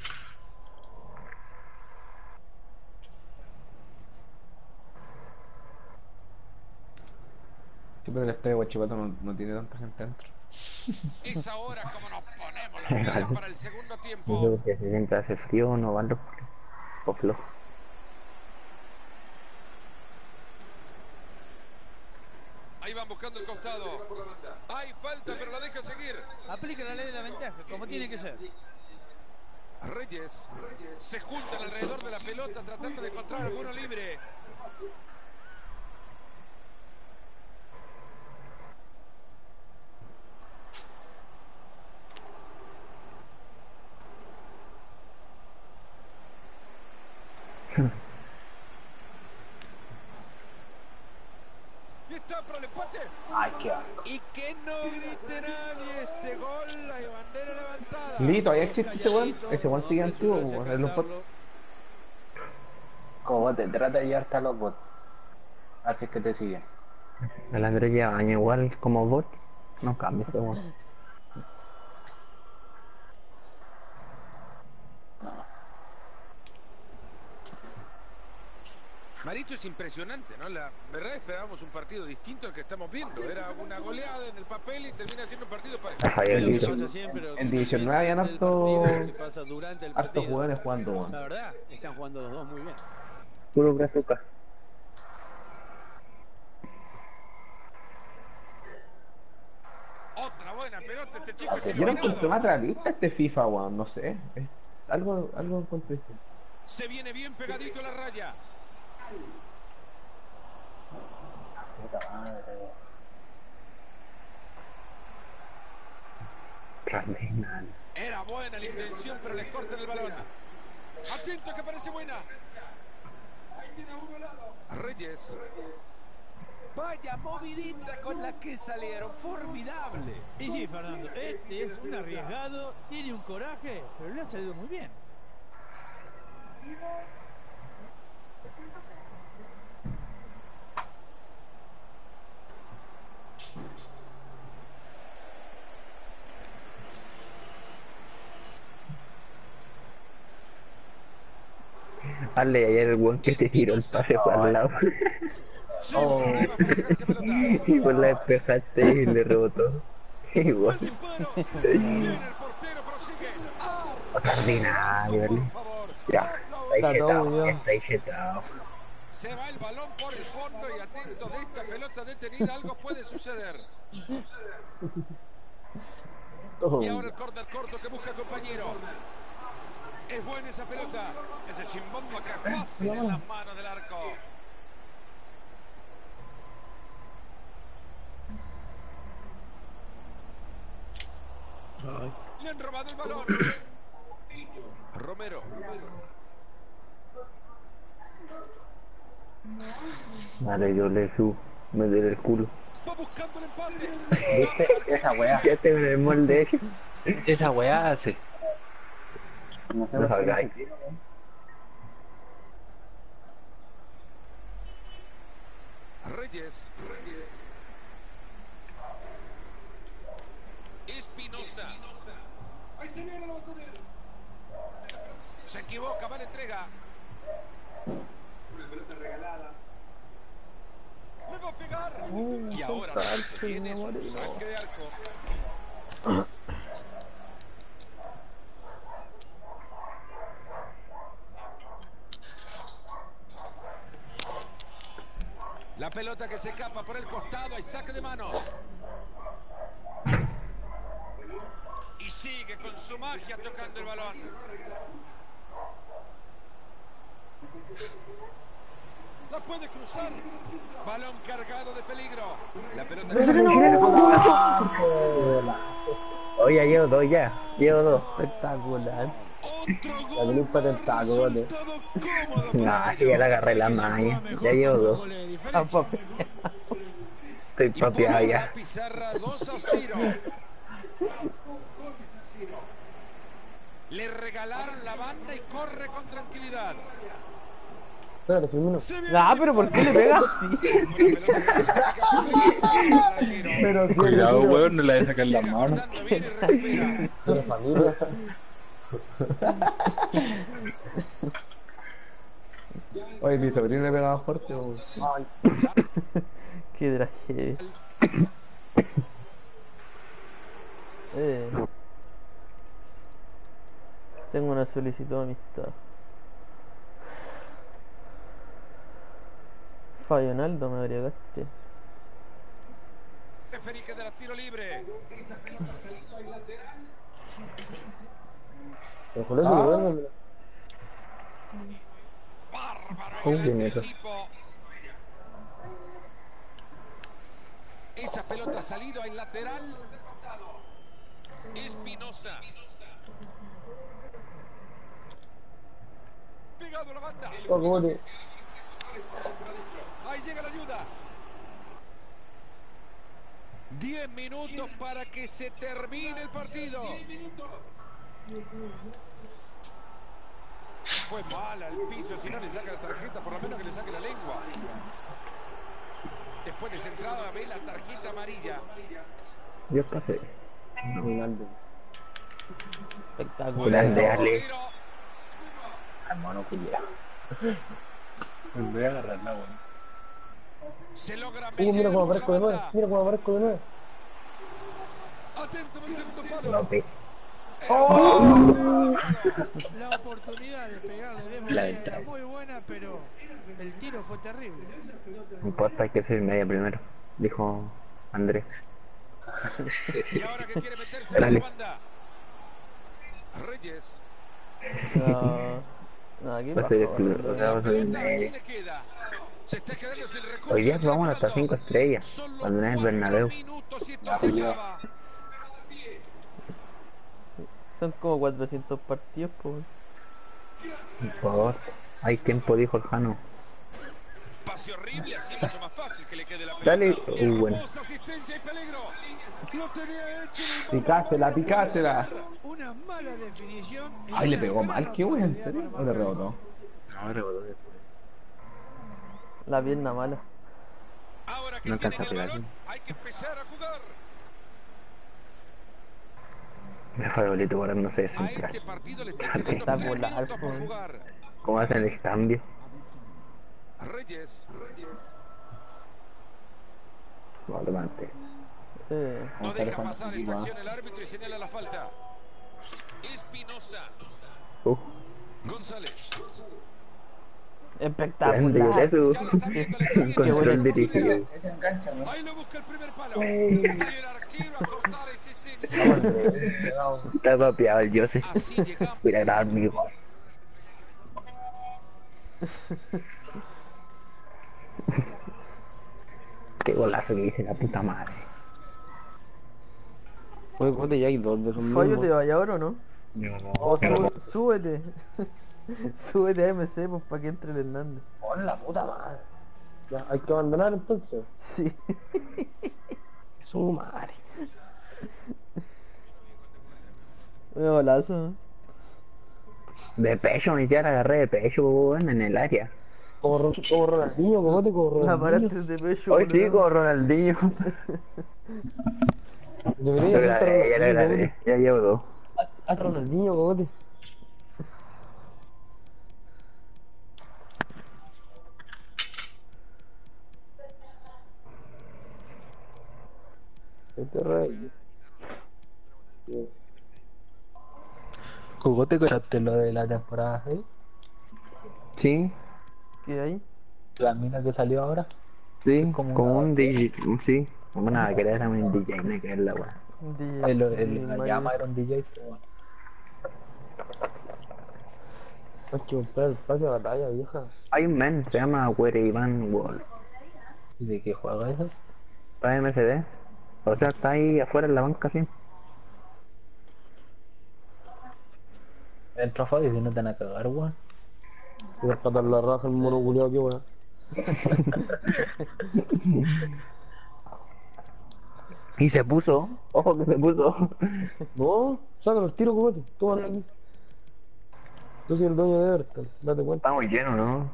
Sí, pero el estadio de Huachipato no, no tiene tanta gente adentro. Es ahora como nos ponemos las pilas para el segundo Yo tiempo. creo que si siempre hace frío no van los o flojo. Ahí van buscando el costado. Hay falta, pero la deja seguir. Aplica la ley de la ventaja, como tiene que ser. Reyes se juntan alrededor de la pelota tratando de encontrar alguno libre. Y está para el empate. ay, qué asco. Y que no grite nadie este gol, la bandera levantada. Lee, ¿todavía existe ese weón? Ese weón sigue antiguo, weón. En los pot- Como te trata de llevarte a los bots. A ver si es que te siguen. El Andrés lleva años igual como bot. No cambia ese weón. Marito, es impresionante, ¿no? La verdad esperábamos un partido distinto al que estamos viendo. Era una goleada en el papel y termina siendo un partido para... En División nueve habían hartos hartos jugadores jugando, bueno. La verdad, están jugando los dos muy bien. Puro brazuca. Otra buena pelota, este chico está Yo lo encontré iluminado. más realista este FIFA, weón, no sé. Es algo, algo encontré. Se viene bien pegadito a la raya. Puta madre. Fenomenal. Era buena la intención, pero les cortan el balón. Atento que parece buena. Reyes. Vaya movidita con la que salieron, formidable. Y sí, Fernando, este es un arriesgado, tiene un coraje, pero le ha salido muy bien. Hazle ayer el weón que te tiró el pase fue al lado. Oh. Y vos la despejaste y le rebotó. Igual. Ordinario, ¿vale? Ya, está ahí chetado, está ahí chetado. Se va el balón por el fondo y atento de esta pelota detenida, algo puede suceder. Oh. Y ahora el córner corto que busca el compañero. Es buena esa pelota. Ese chimbomba que es fácil en las manos del arco. Ay. Le han robado el balón. Romero. Vale, yo le subo, me duele el culo. Va buscando el empate. ¿Viste? Esa weá. Ya te me molde. Esa weá hace. No sé No por qué salgáis. no se tira, weón. Reyes. Espinosa. Se equivoca, va la entrega. Una pelota regalada. Le va a pegar. Y ahora se viene su saque de arco. La pelota que se escapa por el costado, hay saque de mano. Y sigue con su magia tocando el balón. La puede cruzar. Balón cargado de peligro. La pelota que Oye, ya llevo dos ya, llevo dos. Espectacular. La tenés patentado, vale. Nah, si ya le agarré la malla, ya llevo dos. Estoy papeado ya. Pizarra dos a cero. Le regalaron la banda y corre con tranquilidad. Espérate, primero. Ah, pero ¿por qué le pegas así? Pero sí, Cuidado, tiro. weón, no la de sacar las manos. Pero familia. Oye, mi sobrino le pegaba fuerte, weón. Qué tragedia. Eh. Tengo una solicitud de amistad. Fallonaldo me agregaste. Referí que de la tiro libre. Pero con eso, weón. Bárbaro ¿Cómo el viene eso? anticipo. Esa pelota ha salido al lateral. Espinosa. Pegado a la banda. Oh, ¿cómo te...? Ahí llega la ayuda. Diez minutos para que se termine el partido. Fue mala el piso, si no le saca la tarjeta, por lo menos que le saque la lengua. Después de centrada ve la tarjeta amarilla. Yo pasé. Ronaldo. Espectacular. Grande, Ale. Al mono que llega. Voy a agarrarla, weón. Se logra Uh, mira cómo meter aparezco de por la nuevo, banda. mira cómo aparezco de nuevo. Atento en el segundo palo. No, pe. La oportunidad de pegarle de La volea ventaja. era muy buena, pero el tiro fue terrible. No importa, hay que ser media primero, dijo Andrés. Y ahora que quiere meterse en Dale. la banda. Reyes. No, no, aquí Va a ser bajo, explotado, boludo. soy Pelota, ¿a quién medio. le queda? Se está quedando sin recursos. Hoy día está vamos hasta jugando. cinco estrellas, Solo cuando no es cuatro Bernabéu. minutos y esto Ya, se pues, ya. acaba. Son como cuatrocientos partidos, pues. No importa, hay tiempo, dijo el Jano. Pase horrible, así mucho más fácil que le quede la pelota. Dale, uh, bueno. Hermosa asistencia y peligro. Lo tenía hecho. Picásela, picásela. Una mala definición. y Ay, le una pegó gran mal, qué weón, ¿en oportunidad serio? para ¿O le marcar el rebotó? gol. No, rebotó después. La pierna mala. Ahora que No tienen alcanza a el pegar. balón, hay que empezar a jugar. Me fue bolito por no sé A central. este partido le están quedando tres Espectacular, minutos por pues. jugar. ¿Cómo hacen el cambio? Reyes No, levante. Eh, no Vamos a deja dejar pasar aquí, esta va. acción el árbitro y señala la falta. Espinosa. Uh, González. grande, espectacular. eso. Ya le está viendo, le está Un viendo. control dirigido. Ese engancha, ¿no? Ahí lo busca el primer palo. Sale el arquero a cortar ese centro. Está papeado el Jose. Así llegamos. Voy a grabar mi gol. Qué golazo que hice la puta madre. Oye, Cote, ya hay dos de esos Fallo te mismos. vaya ahora, ¿no? No, O pero- sube- súbete. Súbete a M C pues para que entre el Hernández. Por la puta madre. Ya, hay que abandonar entonces. Sí. Su madre. Un golazo. De pecho, ni siquiera agarré de pecho, weón, en el área. Como, Ro- como Ronaldinho, Cote, como La Ronaldinho. paraste de pecho. Hoy sí, boludo. con Ronaldinho. Debería Lo ser grabé, ya lo Ronaldinho, grabé. Ya llevo dos. Cote. A Ronaldinho, Cote. Este rey. Cogote, ¿escuchaste lo de la temporada seis? Sí, ¿Qué hay? La mina que salió ahora. sí, Como como una- un D J, sí. Como nada, que era un D J, no que es la weá. D- El, el, D- la Mario. llama era un D J, pero bueno. Hay que comprar el pase de batalla, vieja. Hay un men, se llama Were Ivan Wolf. ¿Y de qué juega eso? Está en M C D. O sea, está ahí afuera en la banca, sí. Entra Fabi y si no te van a cagar, weón. Voy a patar la raja el mono culiao aquí, weón. Y se puso, ojo que se puso. No, sácalo el tiro, Cogote. Tómalo aquí. Yo soy el dueño de Everton, date cuenta. Está muy lleno, ¿no?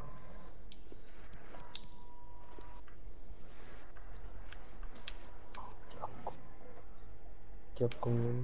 Qué asco, weón.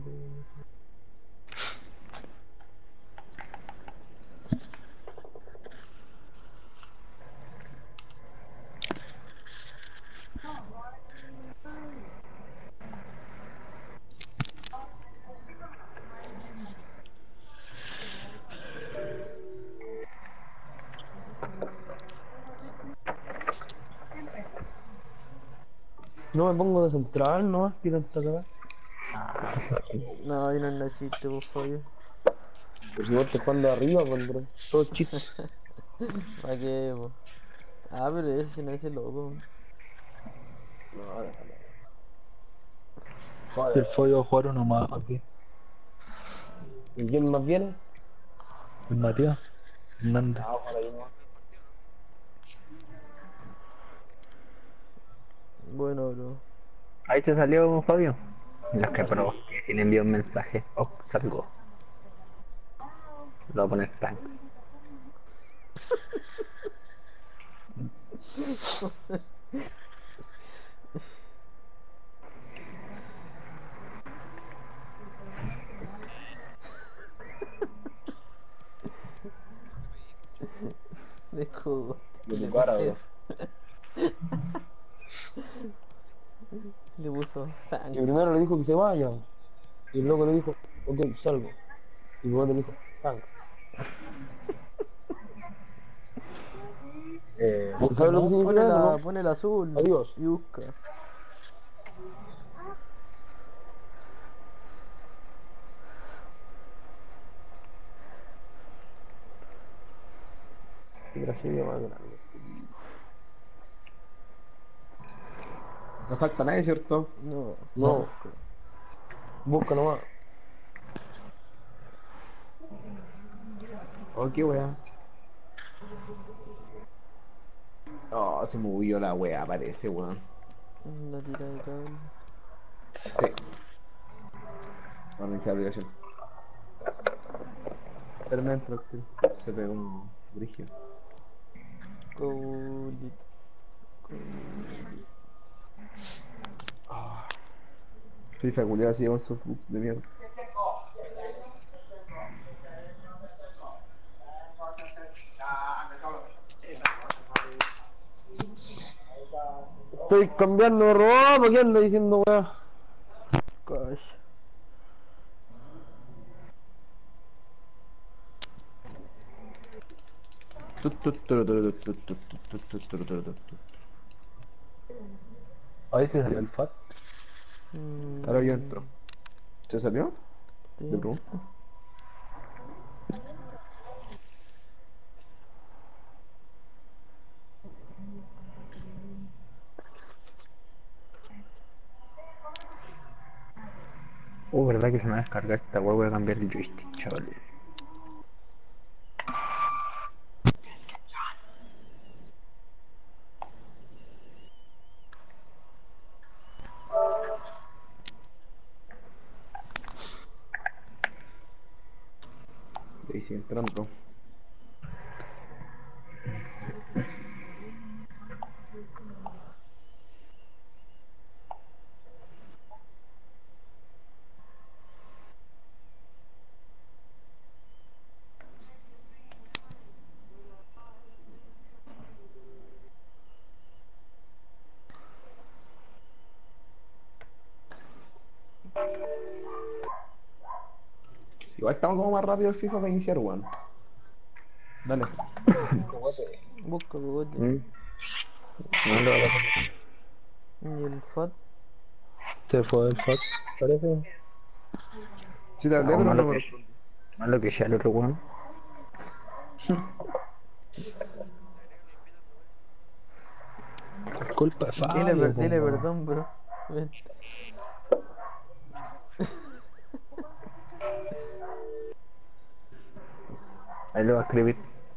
No me pongo de central, no, tira esta cagada. No, ahí no naciste, por favor. Pero si vos te jugando arriba, pondré. Todo chiste. ¿Para qué, po? Ah, pero ese no es el loco. No, déjalo. El Fabi va a jugar uno más aquí. ¿Y quién más viene? El Matías Hernández. Ah, ojalá yo no. Bueno, bro. Ahí se salió Fabio. Los que probó, que si le envió un mensaje, oh, salgo. Lo voy a poner thanks. De jugo. Yo te parágrafo. Le puso thanks. Y primero le dijo que se vaya. Y luego le dijo, ok, salgo. Y luego le dijo, thanks. Eh, ¿Sabes lo que significa Pone, eso, la, no? pone el azul. Adiós. Y busca. Qué tragedia más grande. No falta nadie, ¿cierto? No. No. Busca nomás. Oh, qué wea. Oh, se movió la wea, parece, weón. La tira de cable. Sí. Vamos a iniciar la aplicación. Espérame dentro, tío. Se pegó un brigio. Colit. Ah. FIFA culiado así con sus bugs de mierda. Estoy cambiando de ropa, ¿qué anda diciendo weá? Gosh. Ahí se salió el F A T. Mm, Ahora yo entro. ¿Se salió? sí. De pregunta. Oh, verdad que se me va a descargar esta weá, voy a cambiar el joystick, chavales. Ahí sigue entrando. Igual estamos como más rápido el FIFA para iniciar, weón. Dale. Busca cogote. ¿Mm? No, no, Y el F A T. Se fue el F A T, parece. Sí, te hablé, no, pero malo no me que, malo que sea el otro weón. Culpa de Fabio. Dile, per- po, dile weón. perdón, bro. Ven. Ahí lo va a escribir.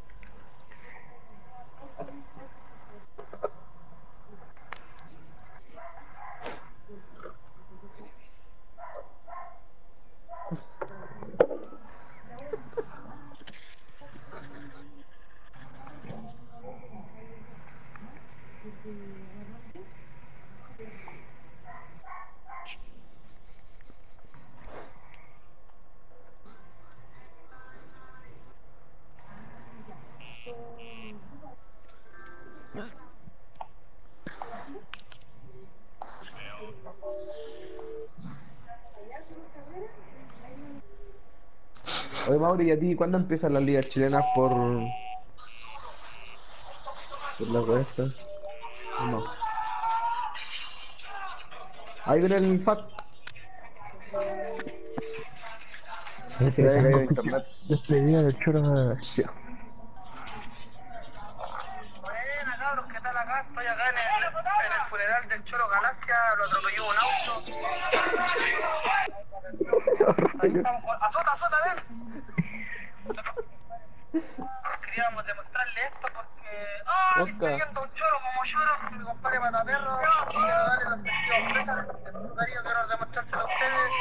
Oye, Mauri, ¿y a ti cuándo empiezan las ligas chilenas por... por la wea esta? No. Ahí viene el F A T. Es Se que le había caído tengo internet. despedida del Choro García. Buena, cabros, ¿qué tal acá? Estoy acá en el, en el funeral del Choro Galaxia, lo atropelló un auto. Ahí estamos con... ¡Azota, azota, ven! Queríamos demostrarle esto porque... ¡Ah! Oscar. Estoy viendo un choro como lloro, mi compadre Mataperro. Quiero darle los testigos presas. Es cariño, quiero demostrárselo a ustedes.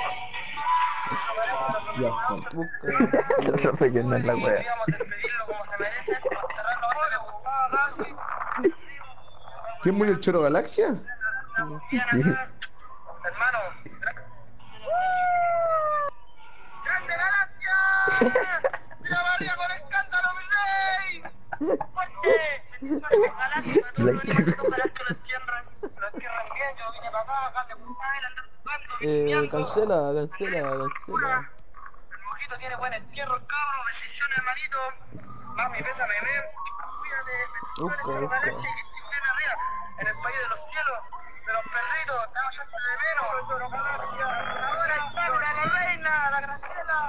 Ya está. Busca. Yo no sé quién es la wea. Queríamos despedirlo como se merece, enterrarlo a este le gustaba acá. ¿Quién murió el Choro Galaxia? Bien acá. Hermano. ¡Grande Galaxia! ¡Mira María con escándalo, mi rey! ¡Fuerte! Galaxia, todos los animalitos ojalá que lo entierran, lo entierran bien. Yo vine para acá, acá de Punta, andar jugando, Eh, cancela, cancela, cancela. El mojito tiene buen entierro, cabrón. Bendiciones, hermanito. Mami, bésame, ven. Cuídate, bendiciones, Busca, Galaxia, busca. que estés bien arriba, en el país de los cielos, de los perritos. Estamos ya de menos. Ahora está la reina, la Graciela.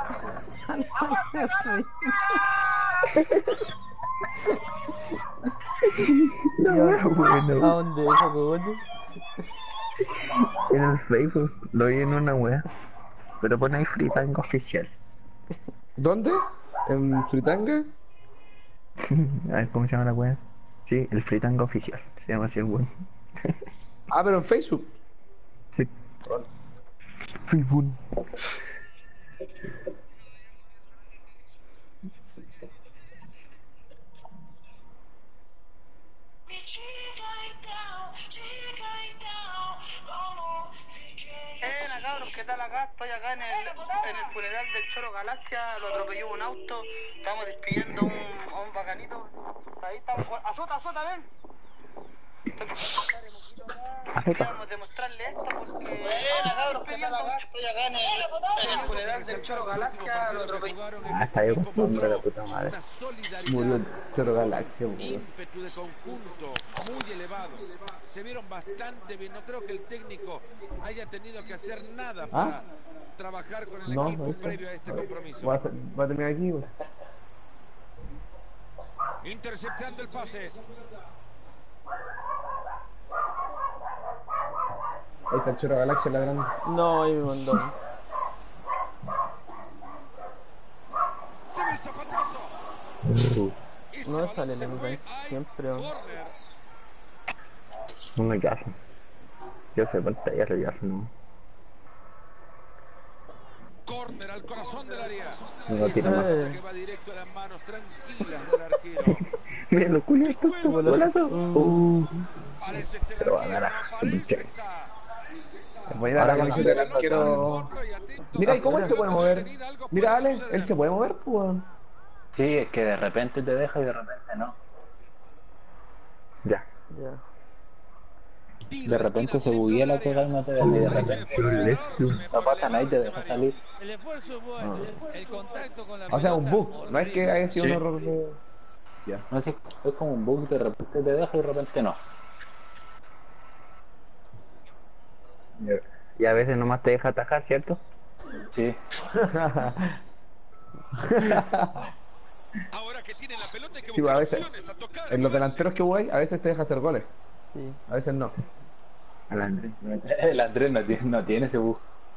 No, bueno. ¿A dónde esa cogote? En el Facebook, lo vi en una wea. Pero pone ahí Fritango oficial. ¿Dónde? ¿En Fritanga? A ver cómo se llama la wea. Sí, el Fritango oficial. Se llama así el weón. Ah, pero en Facebook. Sí. Facebook. Eh, cabros, ¿qué tal acá? Estoy acá en el, en el funeral del Choro Galaxia, lo atropelló un auto, estamos despidiendo un, a un bacanito. Ahí estamos, azota, azota, ven. Queríamos demostrarle esto porque... Buena, cabros, ¿qué tal acá? Estoy acá en el, en el funeral del Choro Galaxia, lo atropelló. Hasta yo confundo la puta madre. Murió el Choro Galaxia, weón. Ímpetu de conjunto muy elevado. Se vieron bastante bien. No creo que el técnico haya tenido que hacer nada para ¿Ah? trabajar con el No, equipo no está. previo a este compromiso. Va a, ser- va a terminar aquí, weón. Interceptando el pase. Ahí está el Choro Galaxia ladrando. No, ahí me mandó. Se ve el zapatazo. Ese No balón sale se en fue el al siempre. córner. No me hacen. Yo sé pantalla lo hacen, ¿no? Córner al corazón del área. No Esa tira más. pelota que va directo a las manos tranquilas del arquero. Mira los culios estos, como golazo. Uh, Parece este pero va a arquero, ganar. no Súper parece chévere. está. Voy a dar la camiseta del arquero. Mira, ¿y cómo él se puede mover? Mira, Ale, él se puede mover, pues, weón. Sí, es que de repente te deja y de repente no. Ya. Ya. De repente se buguea la cosa y no te deja y de repente no pasa nada y te deja salir. El esfuerzo es bueno, el contacto con la O sea, un pelota, bug, no es que haya sido Sí. un error de... Ya. No sé, es como un bug, de repente te deja y de repente no. Y a veces nomás te deja atajar, ¿cierto? Sí. Ahora que tiene la pelota hay que Sí, pues, a buscar veces, opciones, a tocar, en los a moverse. delanteros que voy, a veces te deja hacer goles, Sí. a veces no. Al Andrés. El Andrés no tiene, no tiene ese bug.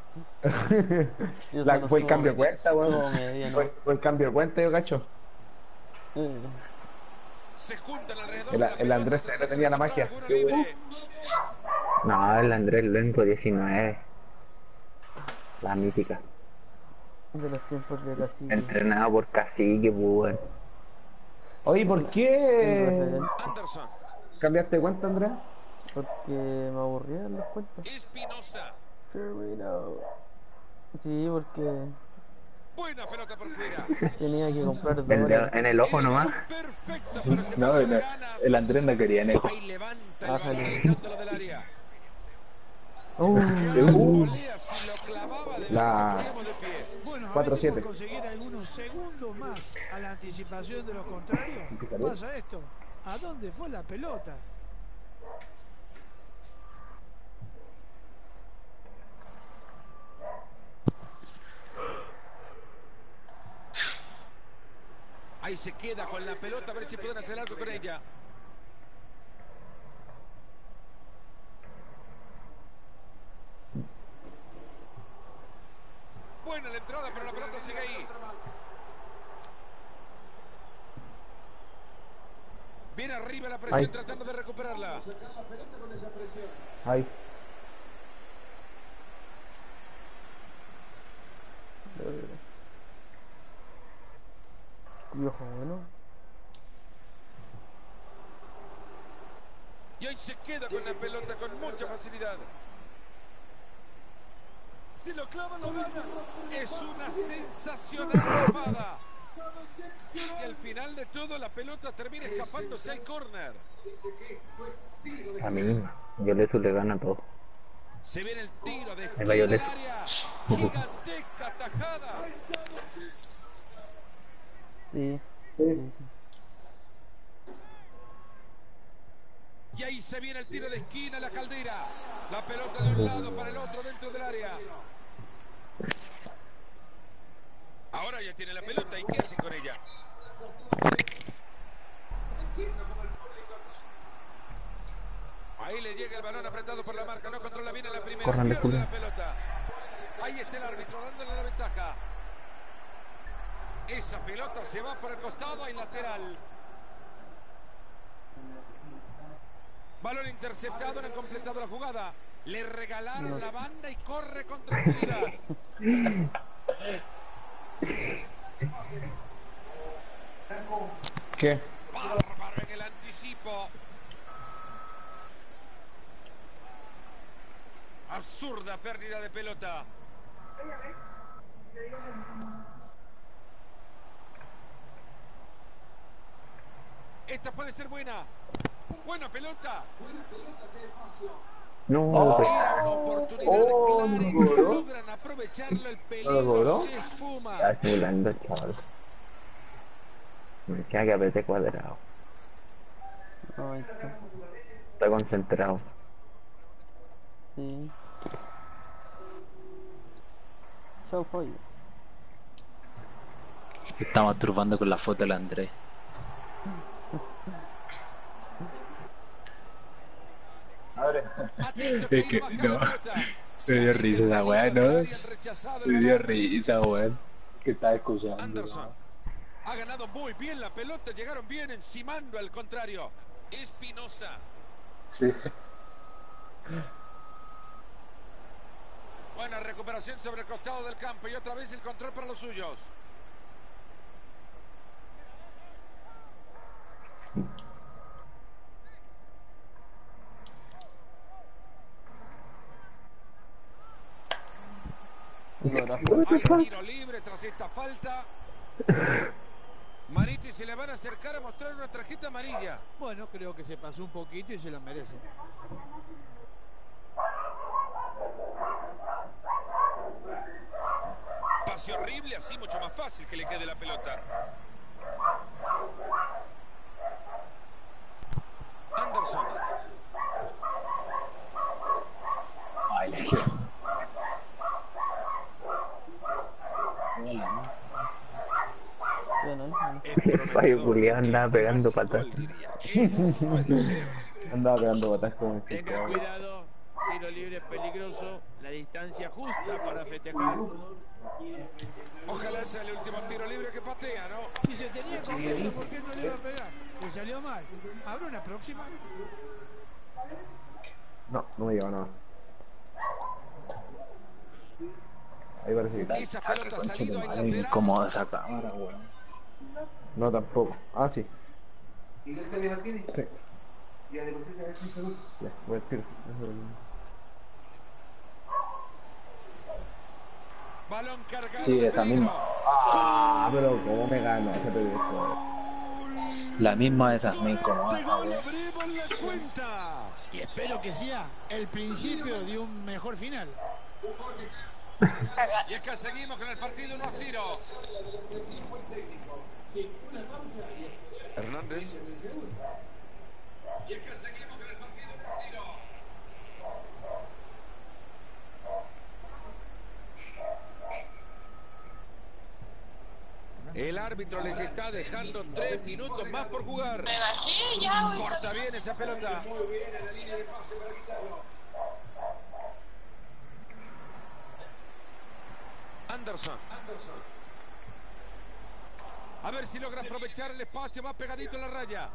Yo La- solo fue el subo- cambio de cuenta, weón. subo media, ¿no? Fue, fue el cambio de cuenta, yo cacho. Eh, Se juntan alrededor El, de la el pelota, Andrés tratan no de tenía la encontrar magia. alguno libre. No, el Andrés Luengo diecinueve. La mítica. De los tiempos de Cacique. Entrenado por Cacique, pues, weón. Oye, ¿por Un qué referente. Anderson, cambiaste de cuenta, Andrés? Porque me aburrían las cuentas. Espinosa, Firmino. Sí, porque buena pelota por fuera. tenía que comprar En, dólares. en el ojo nomás. Perfecto, pero se No, pasó de no, ganas. el Andrés no quería en el. Ahí levanta el Bájale. balón alejándolo del área. Uh, Volea, si lo clavaba de La- verdad, poníamos de pie. Bueno, a cuatro veces siete. por conseguir algunos segundos más a la anticipación de los contrarios, pasa esto. ¿A dónde fue la pelota? Ahí se queda con la pelota, a ver si pueden hacer algo con ella. Buena la entrada, pero la pelota sigue ahí. Viene arriba la presión Ahí. tratando de recuperarla. Ahí. viejo bueno. Y ahí se queda con la pelota con mucha facilidad. Si lo clava, lo gana. Es una sensacional tapada. Y al final de todo la pelota termina escapándose al córner. A mí, yo le le gana todo. Se viene el tiro de esquina del área. Gigantesca tajada. Sí. Sí. Y ahí se viene el tiro de esquina, la Caldera. La pelota de un lado para el otro dentro del área. Ahora ya tiene la pelota y ¿qué hace con ella? Ahí le llega el balón apretado por la marca, no controla bien en la primera, Córranle, pierde la pelota. Ahí está el árbitro dándole la ventaja. Esa pelota se va por el costado y lateral. Balón interceptado, no han completado la jugada. Le regalaron no. la banda y corre con tranquilidad. ¿Qué? Bárbaro en el anticipo. Absurda pérdida de pelota. Esta puede ser buena. Buena pelota. No, oh, era una oportunidad oh, clara y no logran aprovecharlo. El peligro se esfuma. Ya estoy volando, chaval. Me queda que apreté cuadrado. Ay, está. Está concentrado. Sí. Chau, pollo. Se está masturbando con la foto del Andrés. Es que no, me dio risa esa weá, ¿no? Me dio risa, weón. Que estaba escuchando. Anderson ha ganado muy bien la pelota, llegaron bien encimando al contrario. Espinosa. Sí. Buena recuperación sobre el costado del campo y otra vez el control para los suyos. Hay tiro libre tras esta falta. Mariti se le van a acercar a mostrar una tarjeta amarilla. Bueno, creo que se pasó un poquito y se lo merece. Pase horrible, así mucho más fácil que le quede la pelota. Anderson. Ay, le quiero. El fallo culiado andaba pegando patas. Andaba pegando patas como este. Tenga cuidado, tiro libre peligroso, la distancia justa para festejar. Ojalá sea el último tiro libre que patea, ¿no? Si se tenía confianza, ¿por qué no le iba a pegar? Pues salió mal. ¿Habrá una próxima? No, no me lleva nada. Ahí parece que está. Esa pelota ha salido ahí lateral. Incómoda esa cámara, weón. No, tampoco. Ah, sí. ¿Y no está bien aquí? Sí. Ya, de pusiste a ver si se gusta. Ya, voy a tirar. Balón cargado. Sí, esa misma. Ah, pero cómo me gano ese proyecto. La misma esa me incomoda. Y espero que sea el principio de un mejor final. Y es que seguimos con el partido uno a cero. Hernández. Y es que seguimos con el partido uno a cero. El árbitro les está dejando tres minutos más por jugar. Corta bien esa pelota. Muy bien en la línea de pase para quitarlo. Anderson. A ver si logra aprovechar el espacio, va pegadito en la raya.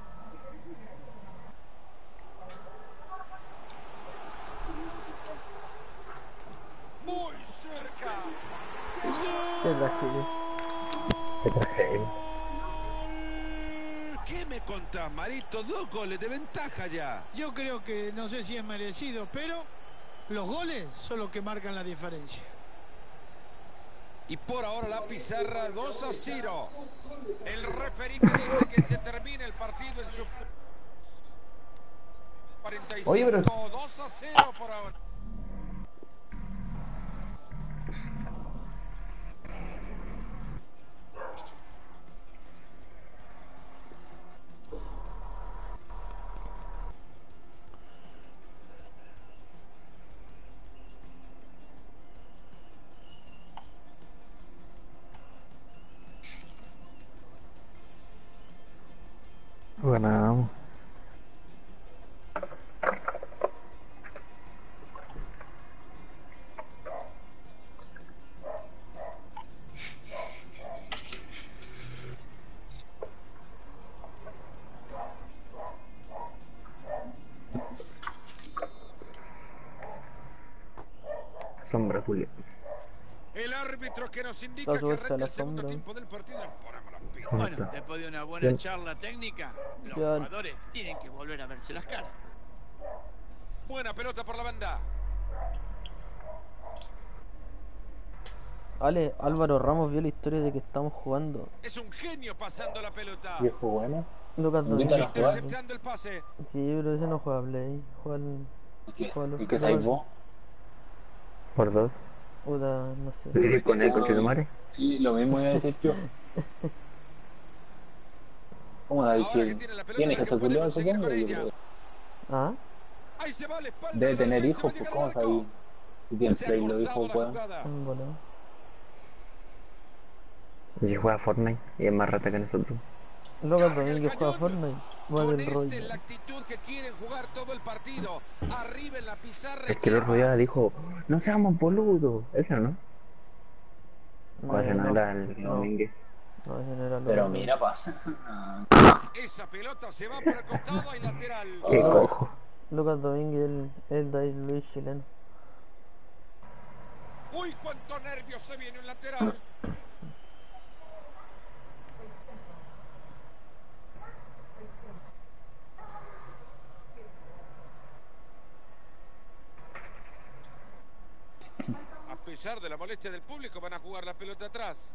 Muy cerca. Qué tragedia. Qué tragedia. ¿Qué me contás, Marito? Dos goles de ventaja ya. Yo creo que no sé si es merecido, pero los goles son los que marcan la diferencia. Y por ahora la pizarra dos a cero. El referí que dice que se termine el partido en su cuarenta y cinco. Oye, pero... dos a cero por ahora. Ganamos. Sombra, Julio. El árbitro que nos indica que arranca el segundo tiempo del partido. Bueno, después de una buena charla técnica, los jugadores tienen que volver a verse las caras. Buena pelota por la banda. Ale, Álvaro Ramos vio la historia de que estamos jugando. Es un genio pasando la pelota. Viejo bueno. Lucas Domínguez. Interceptando el pase. Sí, pero ese no juega Play. Juega el... ¿Y qué, juega ¿y qué sabes vos? Por dos. Puta, no sé. ¿Con el coche de madre? Sí, lo mismo iba a decir yo. ¿Cómo da decir? ¿Tiene que ser culiado, supongo? ¿Ah? Debe tener hijos, pues ¿cómo sabes? Si tiene Play los hijos, weón. Bueno. Y juega Fortnite y es más rata que nosotros. Lucas Domínguez juega Fortnite. Con esta es la actitud que quieren jugar todo el partido. Arriba en la pizarra. Es que el otro día dijo, no seamos boludos. Eso, ¿no? No, Cuando no, no era el no. Domínguez. No, ese no era Pero Lucas. mira, pa. Esa pelota se va por el costado y lateral. Qué cojo. Lucas Domínguez, el, el David Luis chileno. Uy, cuánto nervios, se viene un lateral. A pesar de la molestia del público, van a jugar la pelota atrás.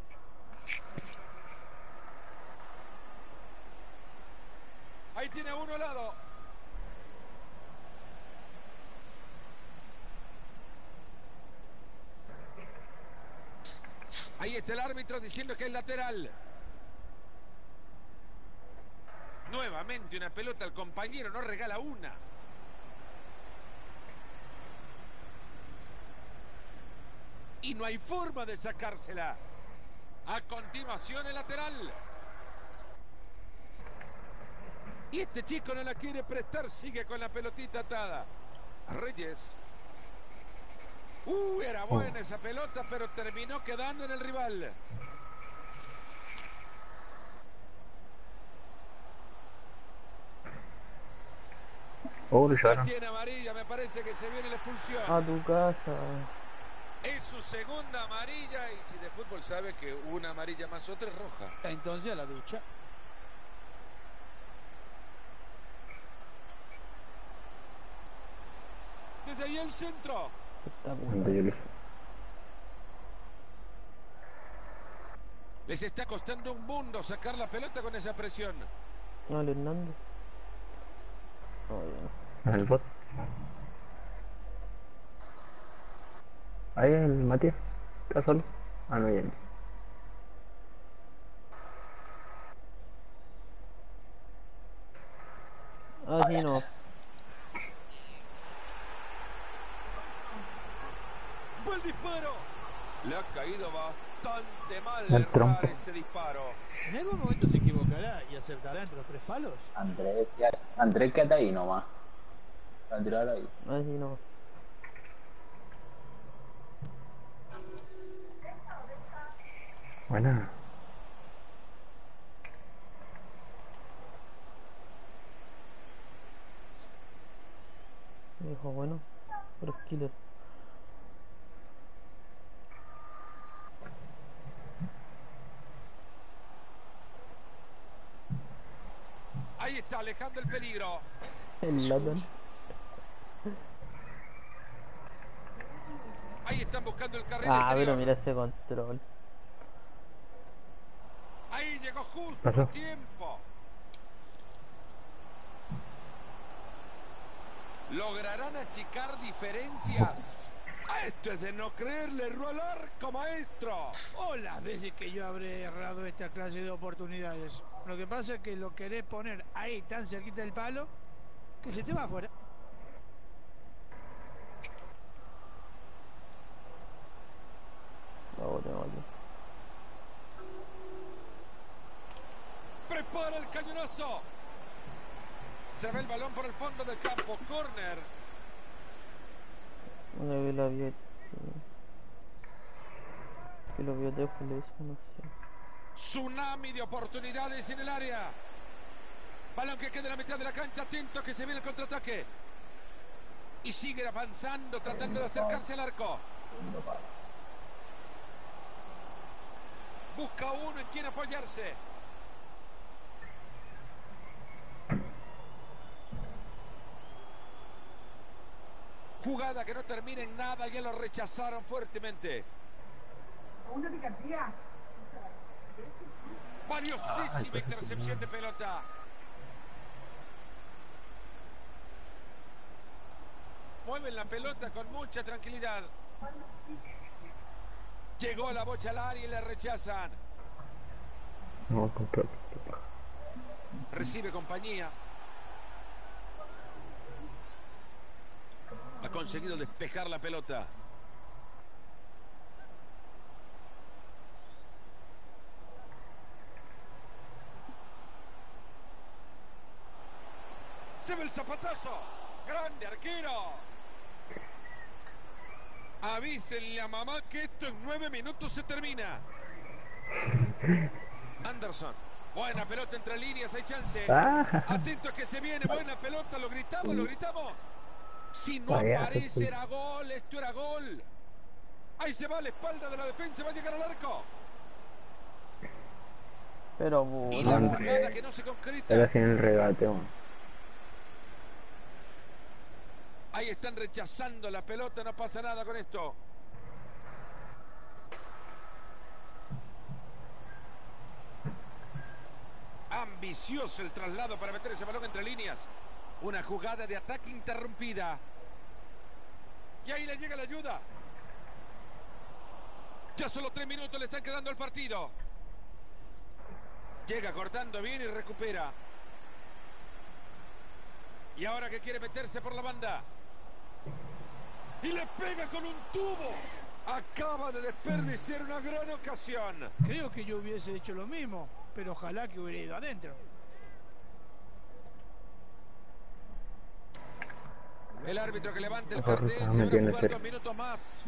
Ahí tiene a uno al lado. Ahí está el árbitro diciendo que es lateral. Nuevamente una pelota al compañero, no regala una. Y no hay forma de sacársela. A continuación el lateral. Y este chico no la quiere prestar, sigue con la pelotita atada. Reyes. Uh, era buena esa pelota, pero terminó quedando en el rival. Oh, lo llevaron. Tiene amarilla, me parece que se viene la expulsión. A tu casa. Es su segunda amarilla y si de fútbol sabe que una amarilla más otra es roja. Entonces a la ducha. Desde ahí el centro. Les está costando un mundo sacar la pelota con esa presión. No, el Hernández. Oh, El bot. Ahí el Matías. ¿Está solo? Ah, no, ya no. Ah, sí, no. ¡Buen disparo! Le ha caído bastante mal el trompo. ese disparo. En algún momento se equivocará y acertará entre los tres palos. Andrés, Andrés, quédate ahí nomás. Va a tirar ahí. Ah, sí, no. Buena. Dijo, bueno, pero es killer. Ahí está, alejando el peligro. El Latan. Ahí están buscando el carril. Ah, exterior. pero mira ese control. llegó justo Pasó. a tiempo. ¿Lograrán achicar diferencias? Esto es de no creerle, erró al arco, maestro. O las veces que yo habré errado esta clase de oportunidades. Lo que pasa es que lo querés poner ahí tan cerquita del palo que se te va afuera. Ahora, ahora. Prepara el cañonazo. Se ve el balón por el fondo del campo. Corner. Una vez la vi. Que lo vio de lejos, no sé. Tsunami de oportunidades en el área. Balón que queda en la mitad de la cancha. Atento que se viene el contraataque. Y siguen avanzando, tratando de acercarse al arco. Busca uno en quien apoyarse. Jugada que no termina en nada, ya lo rechazaron fuertemente. Valiosísima intercepción de pelota. Mueven la pelota con mucha tranquilidad. Llegó la bocha al área y la rechazan. No, comprar. Recibe compañía. Ha conseguido despejar la pelota. Se ve el zapatazo. Grande arquero. Avísenle a mamá que esto en nueve minutos se termina. Anderson. Buena pelota entre líneas, hay chance. Ah. Atento a que se viene. Buena pelota, lo gritamos, lo gritamos. Si no Vaya, aparece era gol, esto era gol. Ahí se va a la espalda de la defensa, va a llegar al arco. Pero Y la bueno. jugada que no se concreta. Era sin el regate, man. Ahí están rechazando la pelota, no pasa nada con esto. Ambicioso el traslado para meter ese balón entre líneas. Una jugada de ataque interrumpida. Y ahí le llega la ayuda. Ya solo tres minutos le están quedando al partido. Llega cortando bien y recupera. Y ahora que quiere meterse por la banda. Y le pega con un tubo. Acaba de desperdiciar una gran ocasión. Creo que yo hubiese hecho lo mismo, pero ojalá que hubiera ido adentro. El árbitro que levanta el Mejor cartel, está se van a metiendo jugar serio. dos minutos más.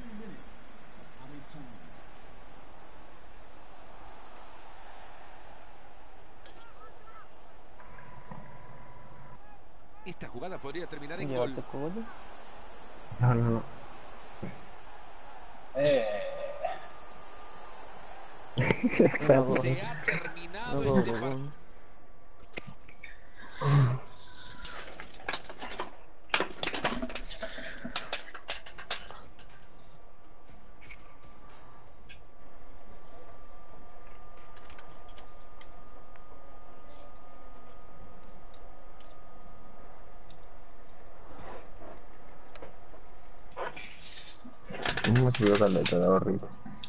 Esta jugada podría terminar en gol. ¿Llevaste cogollo? No, no, no. Eh. Exacto. Se ha terminado No, este no, partido. no. Me subió caleta, era horrible.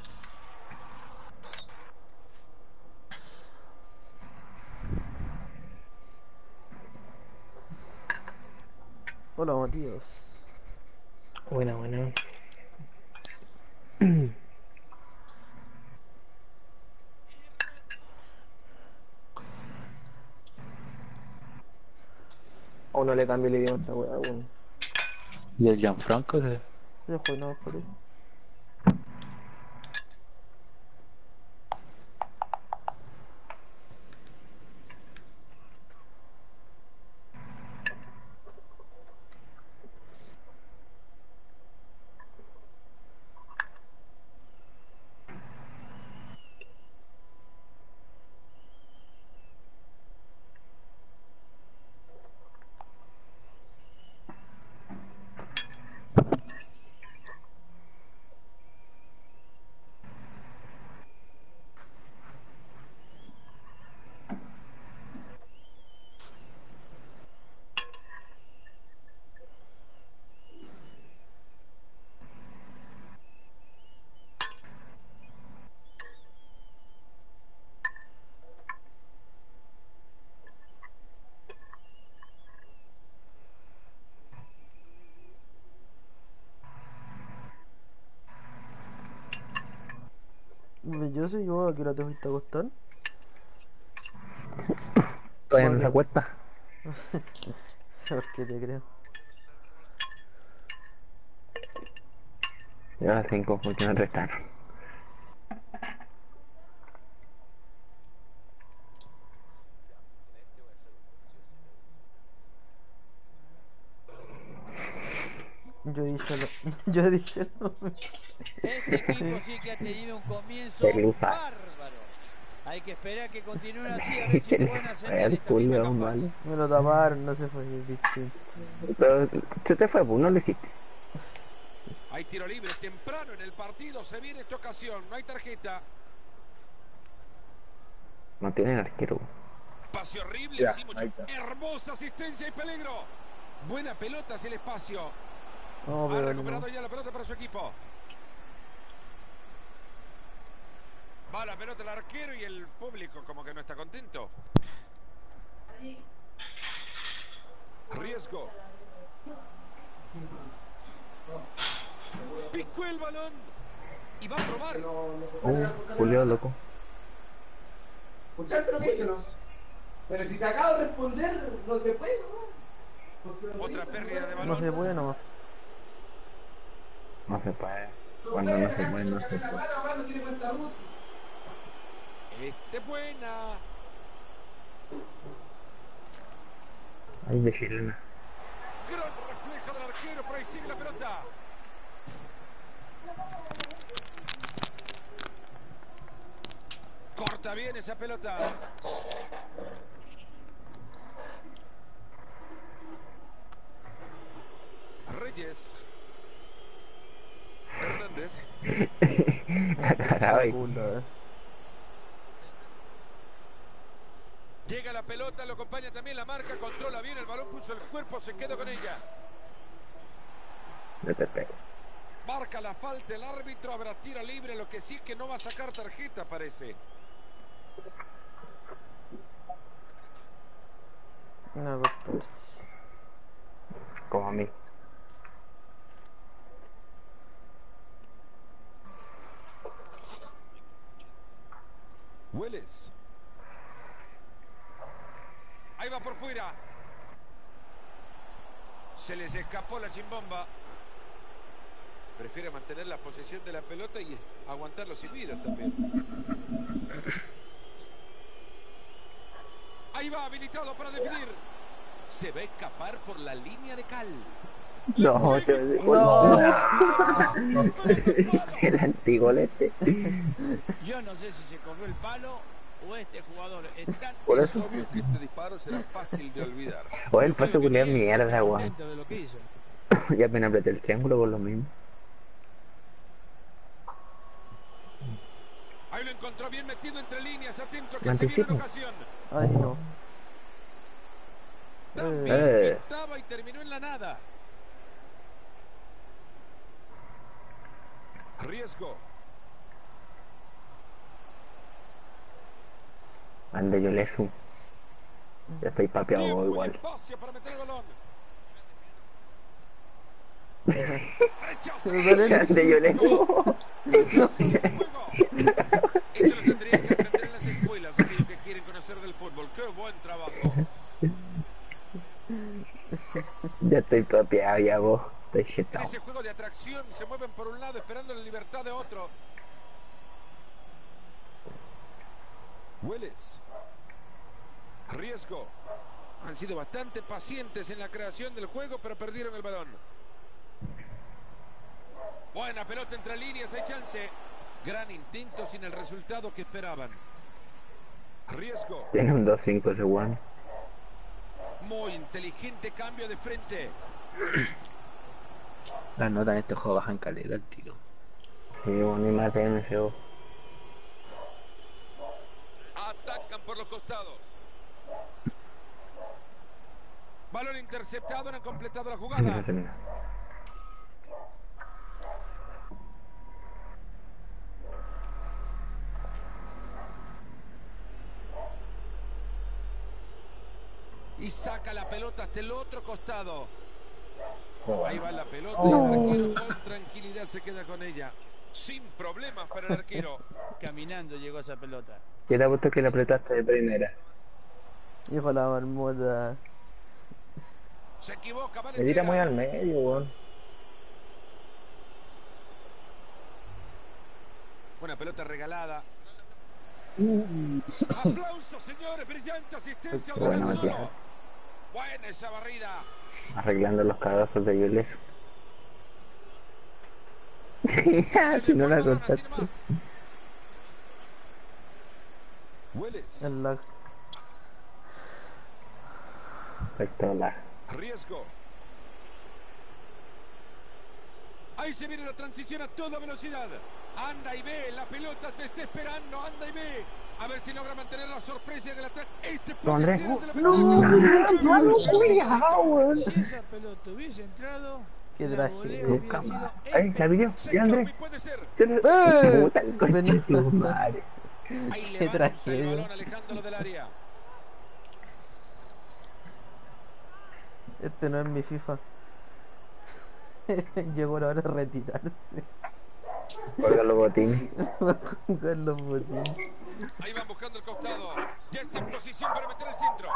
Hola, Matías. Buena, buena. O no le cambio el idioma a esta weá, weón. ¿Y el Gianfranco? Se... Ya fue nada por ahí. Yo soy yo, ¿a qué hora te fuiste a acostar? Todavía no se acuesta. ¿Por qué te creo? Y a las cinco porque me restaron. Yo dije lo... Yo dije lo... Este equipo sí que ha tenido un comienzo bárbaro. Hay que esperar que continúen así a ver si pueden ascender esta misma campaña. Me lo taparon, no se fue distinto. Pero se te fue, pues no lo hiciste. Hay tiro libre temprano en el partido. Se viene esta ocasión. No hay tarjeta. No tienen arquero. Pase horrible. Ya, sí, mucho. Hermosa asistencia y peligro. Buena pelota hacia el espacio. No, ha pero recuperado no. ya la pelota para su equipo. Va la pelota al arquero y el público como que no está contento. Riesgo. Picó el balón y va a probar. Uh, Julio, loco. ¿Escuchaste lo que dije, no? Pero si te acabo de responder, no se puede, ¿no? Otra pérdida de balón. No se puede nomás. No se puede. Cuando no se puede, no se puede. Este buena. Ay, de chilena. Gran reflejo del arquero, por ahí sigue la pelota. Corta bien esa pelota. Reyes. Hernández. La cagaba ahí. Llega la pelota, lo acompaña también la marca, controla bien el balón, puso el cuerpo, se queda con ella. No te pego. Marca la falta el árbitro, habrá tiro libre, lo que sí es que no va a sacar tarjeta, parece. No, pues. Como a mí. Willis. Ahí va por fuera. Se les escapó la chimbomba. Prefiere mantener la posesión de la pelota y aguantar los silbidos también. Ahí va, habilitado para definir. Se va a escapar por la línea de cal. No, te... no. El antigolete. Yo no sé si se corrió el palo o este jugador es tan... Por Es eso. obvio que este disparo será fácil de olvidar. O el paso culiado mierda, guau. Contento de lo que hizo. Ya apenas apreté el triángulo por lo mismo. Ahí lo encontró bien metido entre líneas, atento que Me se viene anticipo. una ocasión. Ay, no. También Eh. pintaba y terminó en la nada. Riesgo. Ande yo le sumo. Ya estoy papeado Tiempo y igual. espacio para meter el balón. Se me sale el... Ande yo le sumo. Esto lo tendrían que aprender en las escuelas, aquellos que quieren conocer del fútbol. ¡Qué buen trabajo! Ya estoy papeado, ya vos. Estoy En chetado. ese juego de atracción se mueven por un lado esperando la libertad de otro. Willis. Riesgo. Han sido bastante pacientes en la creación del juego, pero perdieron el balón. Buena pelota entre líneas, hay chance. Gran intento sin el resultado que esperaban. Riesgo. Tiene un dos cinco ese one. Muy inteligente cambio de frente. Las notas en este juego bajan caleta el tiro. Sí, bueno, y más de M C O. Atacan por los costados. Balón interceptado, no han completado la jugada. No sé nada. Y saca la pelota hasta el otro costado. Oh, Ahí va la pelota oh. y con tranquilidad se queda con ella. Sin problemas para el arquero. Caminando llegó esa pelota. ¿Qué te ha puesto que le apretaste de primera? Hijo de la marmota. Se equivoca, vale. Me tira muy al medio, weón. Una pelota regalada. Uh. Aplausos, señores. Brillante asistencia al Bueno, defensor. Matías. Buena esa barrida. Arreglando los cagazos de Violes. Si no la contaste. Hueles. El lag. Perfecto, lag. Riesgo. Ahí se viene la transición a toda velocidad. Anda y ve, la pelota te está esperando, anda y ve. A ver si logra mantener la sorpresa en el ataque. Este puede ser el de la No, no, cuidado. Si esa pelota hubiese entrado, qué la volea tragedia. hubiera sido Ahí, la video. ¿Y Andrés? puede ser. ¡Eh! Puta el coche, tu madre. Ahí Qué levanta el tragedia. balón alejándolo del área. Este no es mi FIFA. Llegó la hora de retirarse. Juega los botines. Va a jugar los botines. Ahí van buscando el costado. Ya está en posición para meter el centro.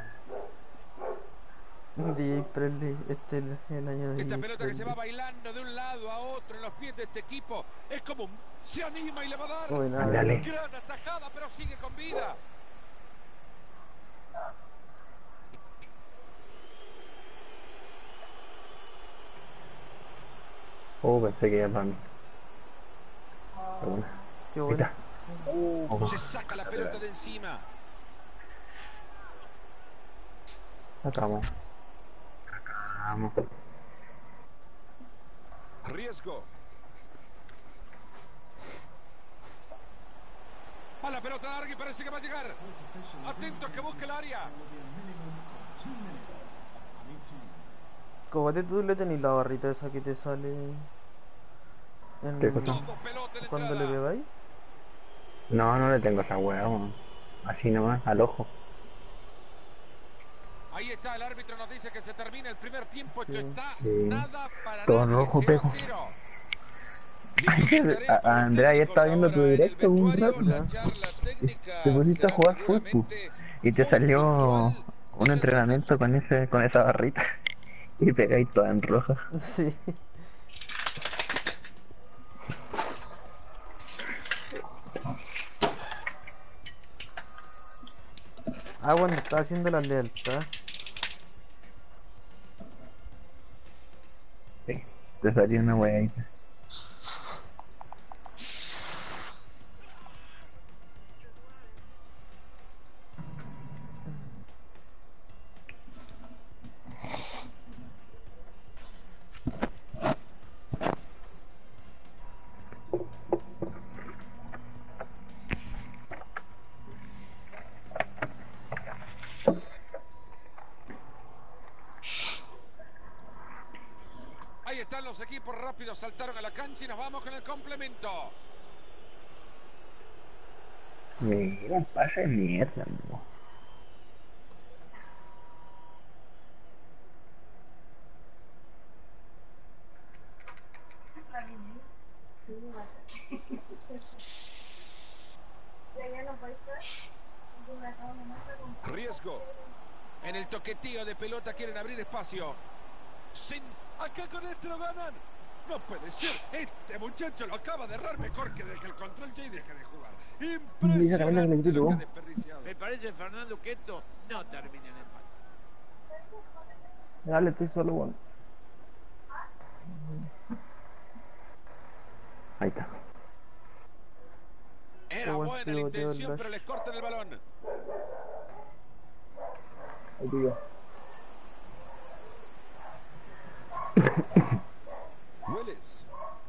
D J Presley, este es el año de Esta D J pelota que se va Presley. bailando de un lado a otro en los pies de este equipo. Es como un- se anima y le va a dar. Uy, nada. Ándale. Gran atajada, pero sigue con vida. Oh, pensé que iba para mí. Pero bueno. Qué Ahí bueno. está. Oh. Se saca la pelota de encima. Acabamos. Acabamos. Riesgo. A la pelota larga y parece que va a llegar. Atentos que busque el área. Cobate, tú le tenés la barrita esa que te sale en... ¿Qué cosa? Todo pelota en la cuando le entrada. pegáis. No, no le tengo esa hueá, weón. Así nomás, al ojo. Ahí está, el árbitro nos dice que se termina el primer tiempo. Esto Sí. está Sí. nada para Todo nadie. rojo, cero a Pepo. cero. A- a- Andrea ya estaba viendo tu directo un rato. La charla técnica Te pusiste a será jugar fútbol seguramente y te muy salió puntual. un entrenamiento con ese con esa barrita y pegáis toda en roja. Sí. Ah, cuando estaba haciendo la lealtad. Sí, te salió una hueadita. Ahí están los equipos rápidos, saltaron a la cancha y nos vamos con el complemento. Mira, pasa de mierda, no. Riesgo. En el toqueteo de pelota quieren abrir espacio. Sin... Acá con este lo ganan. No puede ser. Este muchacho lo acaba de errar mejor que deje el control ya y deje de jugar. Impresionante lo que ha desperdiciado. Me parece Fernando que esto no termina en empate. Dale, estoy solo, weón. Ahí está. Era buen buena la pivoteo del intención, Dash. pero les cortan el balón. Ahí tío. Hueles.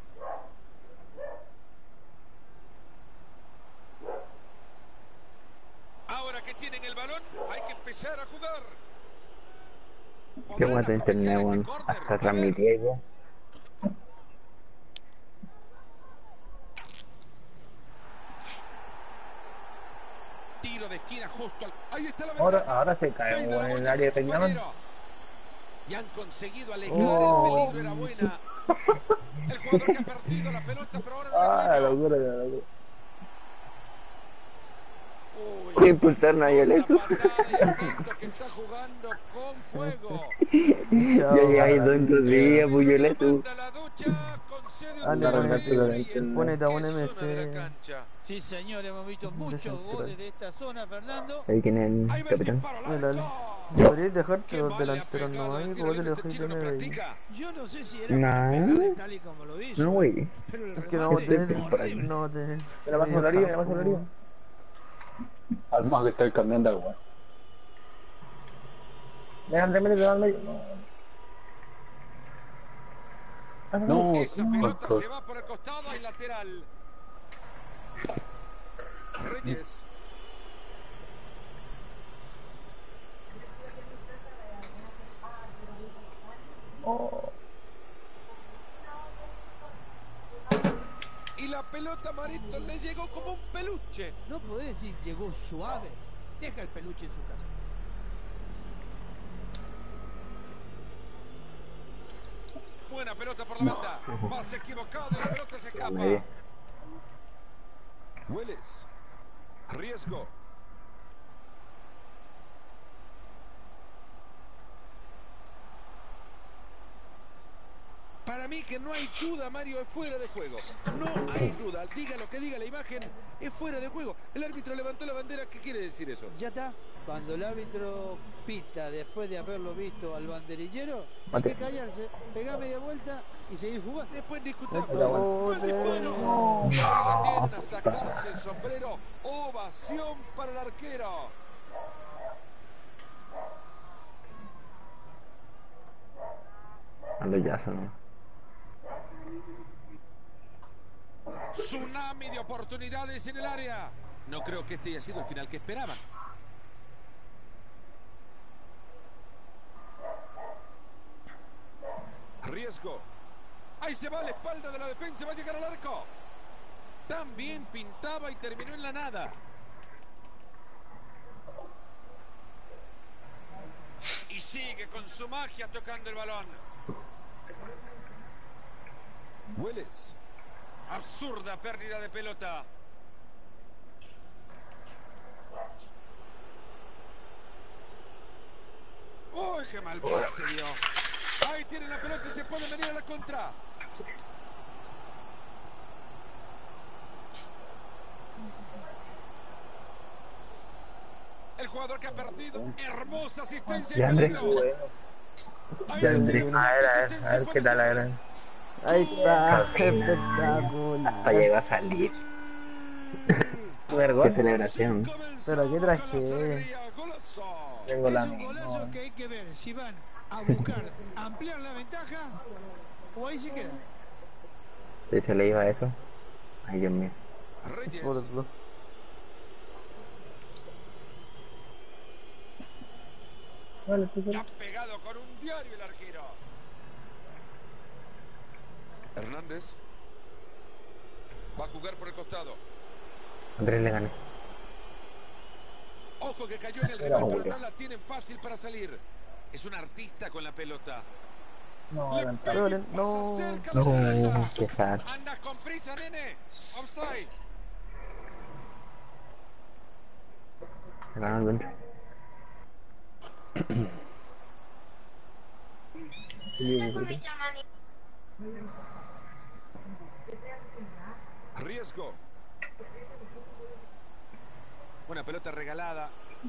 Ahora que tienen el balón, hay que empezar a jugar. Qué guay de internet, weón. Hasta transmití ya. Tiro de esquina justo al... Ahí está la Ahora, ventaja. ahora se cae, Peina la weón, en el bocha área de con tu Peñarol. compañero. Y han conseguido alejar Oh. el peligro. Era buena. El jugador que ha perdido la pelota, pero ahora Ah, la la locura, la locura. Voy a impulsar a Violeto. que está jugando con fuego. Ya llegáis dos en dos días, pues Violeto. Anda, ponete, ponete a un M C. Sí, señor, hemos visto muchos goles de esta zona, Fernando. Ahí tiene el capitán. Podrías dejarte los delanteros nomás y vos te lo dejáis tener ahí. Yo no sé si era No, tal y como lo dice. no, güey. Es que no vamos a tener. No vamos a tener. Me la paso a la orilla, me la paso a la orilla. Al más que estoy cambiando agua. Dejan de medio, dejan de medio. No, esa pelota se va por el costado y lateral. Reyes. Oh. Y la pelota Marito le llegó como un peluche. No podés decir llegó suave. Deja el peluche en su casa. Buena pelota por la banda. Pase equivocado y la pelota se escapa. Willis. Riesgo. Para mí que no hay duda, Mario, es fuera de juego. No hay duda. Diga lo que diga la imagen, es fuera de juego. El árbitro levantó la bandera. ¿Qué quiere decir eso? Ya está. Cuando el árbitro pita después de haberlo visto al banderillero, hay Mate. que callarse, pegar media vuelta y seguir jugando. Después discutamos. No, Fue disparo. no. Ahí lo tienen a sacarse el sombrero. Ovación para el arquero. Ando ya, ¿no? Tsunami de oportunidades en el área. No creo que este haya sido el final que esperaban. Riesgo. Ahí se va a la espalda de la defensa. Va a llegar al arco. También pintaba y terminó en la nada. Y sigue con su magia tocando el balón. Willis. Absurda pérdida de pelota. ¡Uy, qué mal pase dio! Ahí tiene la pelota y se puede venir a la contra. El jugador que ha perdido. Hermosa asistencia y peligro. Ya Andrés, a ver, a ver, a ver qué tal era. Ahí está, espectacular. Hasta llegó a salir. Qué celebración. Pero qué traje. Tengo la Es un golazo que hay que ver si van a buscar ampliar la ventaja o ahí se queda. ¿Sí se le iba eso? Ay, Dios mío. Reyes. Gordo. Ha pegado con un diario el arquero. Hernández. Va a jugar por el costado. Andrés le gané. Ojo que cayó en el rival, pero no la tienen fácil para salir. Es un artista con la pelota. No, Le adelantado. pega, No, pasa cerca no, la pelota. qué sad. Andas con prisa, nene. Offside. Se ganó el dueño. Riesgo. Una pelota regalada.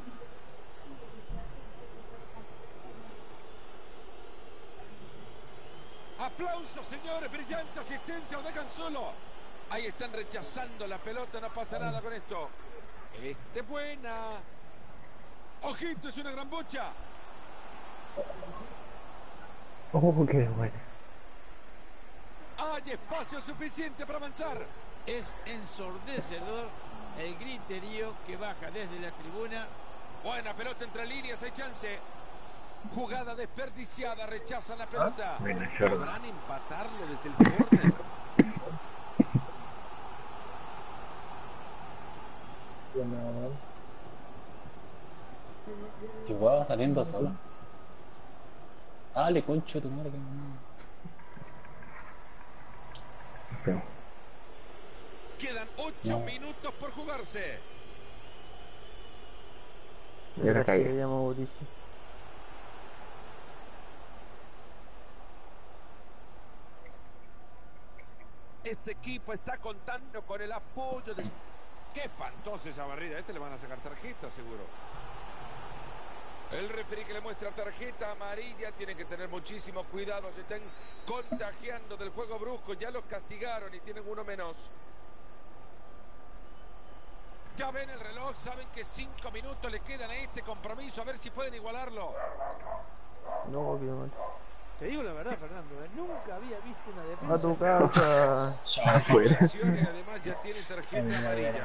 Aplausos, señores. Brillante asistencia. Lo dejan solo. Ahí están rechazando la pelota. No pasa nada con esto. Este buena. Ojito, es una gran bocha. Oh, qué bueno. Hay espacio suficiente para avanzar. Es ensordecedor el griterío que baja desde la tribuna. Buena pelota entre líneas, hay chance. Jugada desperdiciada, rechazan la pelota. Buena, Jordan. ¿Podrán empatarlo desde el córner? Que va saliendo solo. Dale, concho, tu madre. feo. Quedan ocho minutos por jugarse. Y ahora caí. Ya Mauricio. Este equipo está contando con el apoyo de... ¡Qué espantosa esa barrida! A este le van a sacar tarjeta, seguro. El referí que le muestra tarjeta amarilla. Tienen que tener muchísimo cuidado. Se están contagiando del juego brusco. Ya los castigaron y tienen uno menos. Ya ven el reloj. Saben que cinco minutos le quedan a este compromiso. A ver si pueden igualarlo. No, obviamente. Te digo la verdad, Fernando, ¿eh? Nunca había visto una defensa. A tu casa. Además ya tiene tarjeta amarilla.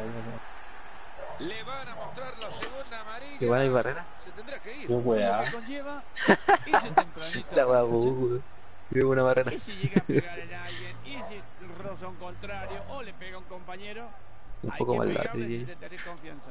Le van a mostrar la segunda amarilla. ¿Igual hay barrera? Se tendrá que ir. Qué weá. Lo que conlleva ese tempranito. La babu. Veo una barrera. Y si llega a pegar en alguien, y si roza a un contrario, o le pega a un compañero, Un hay poco que más pegarle largo. si te tenés confianza.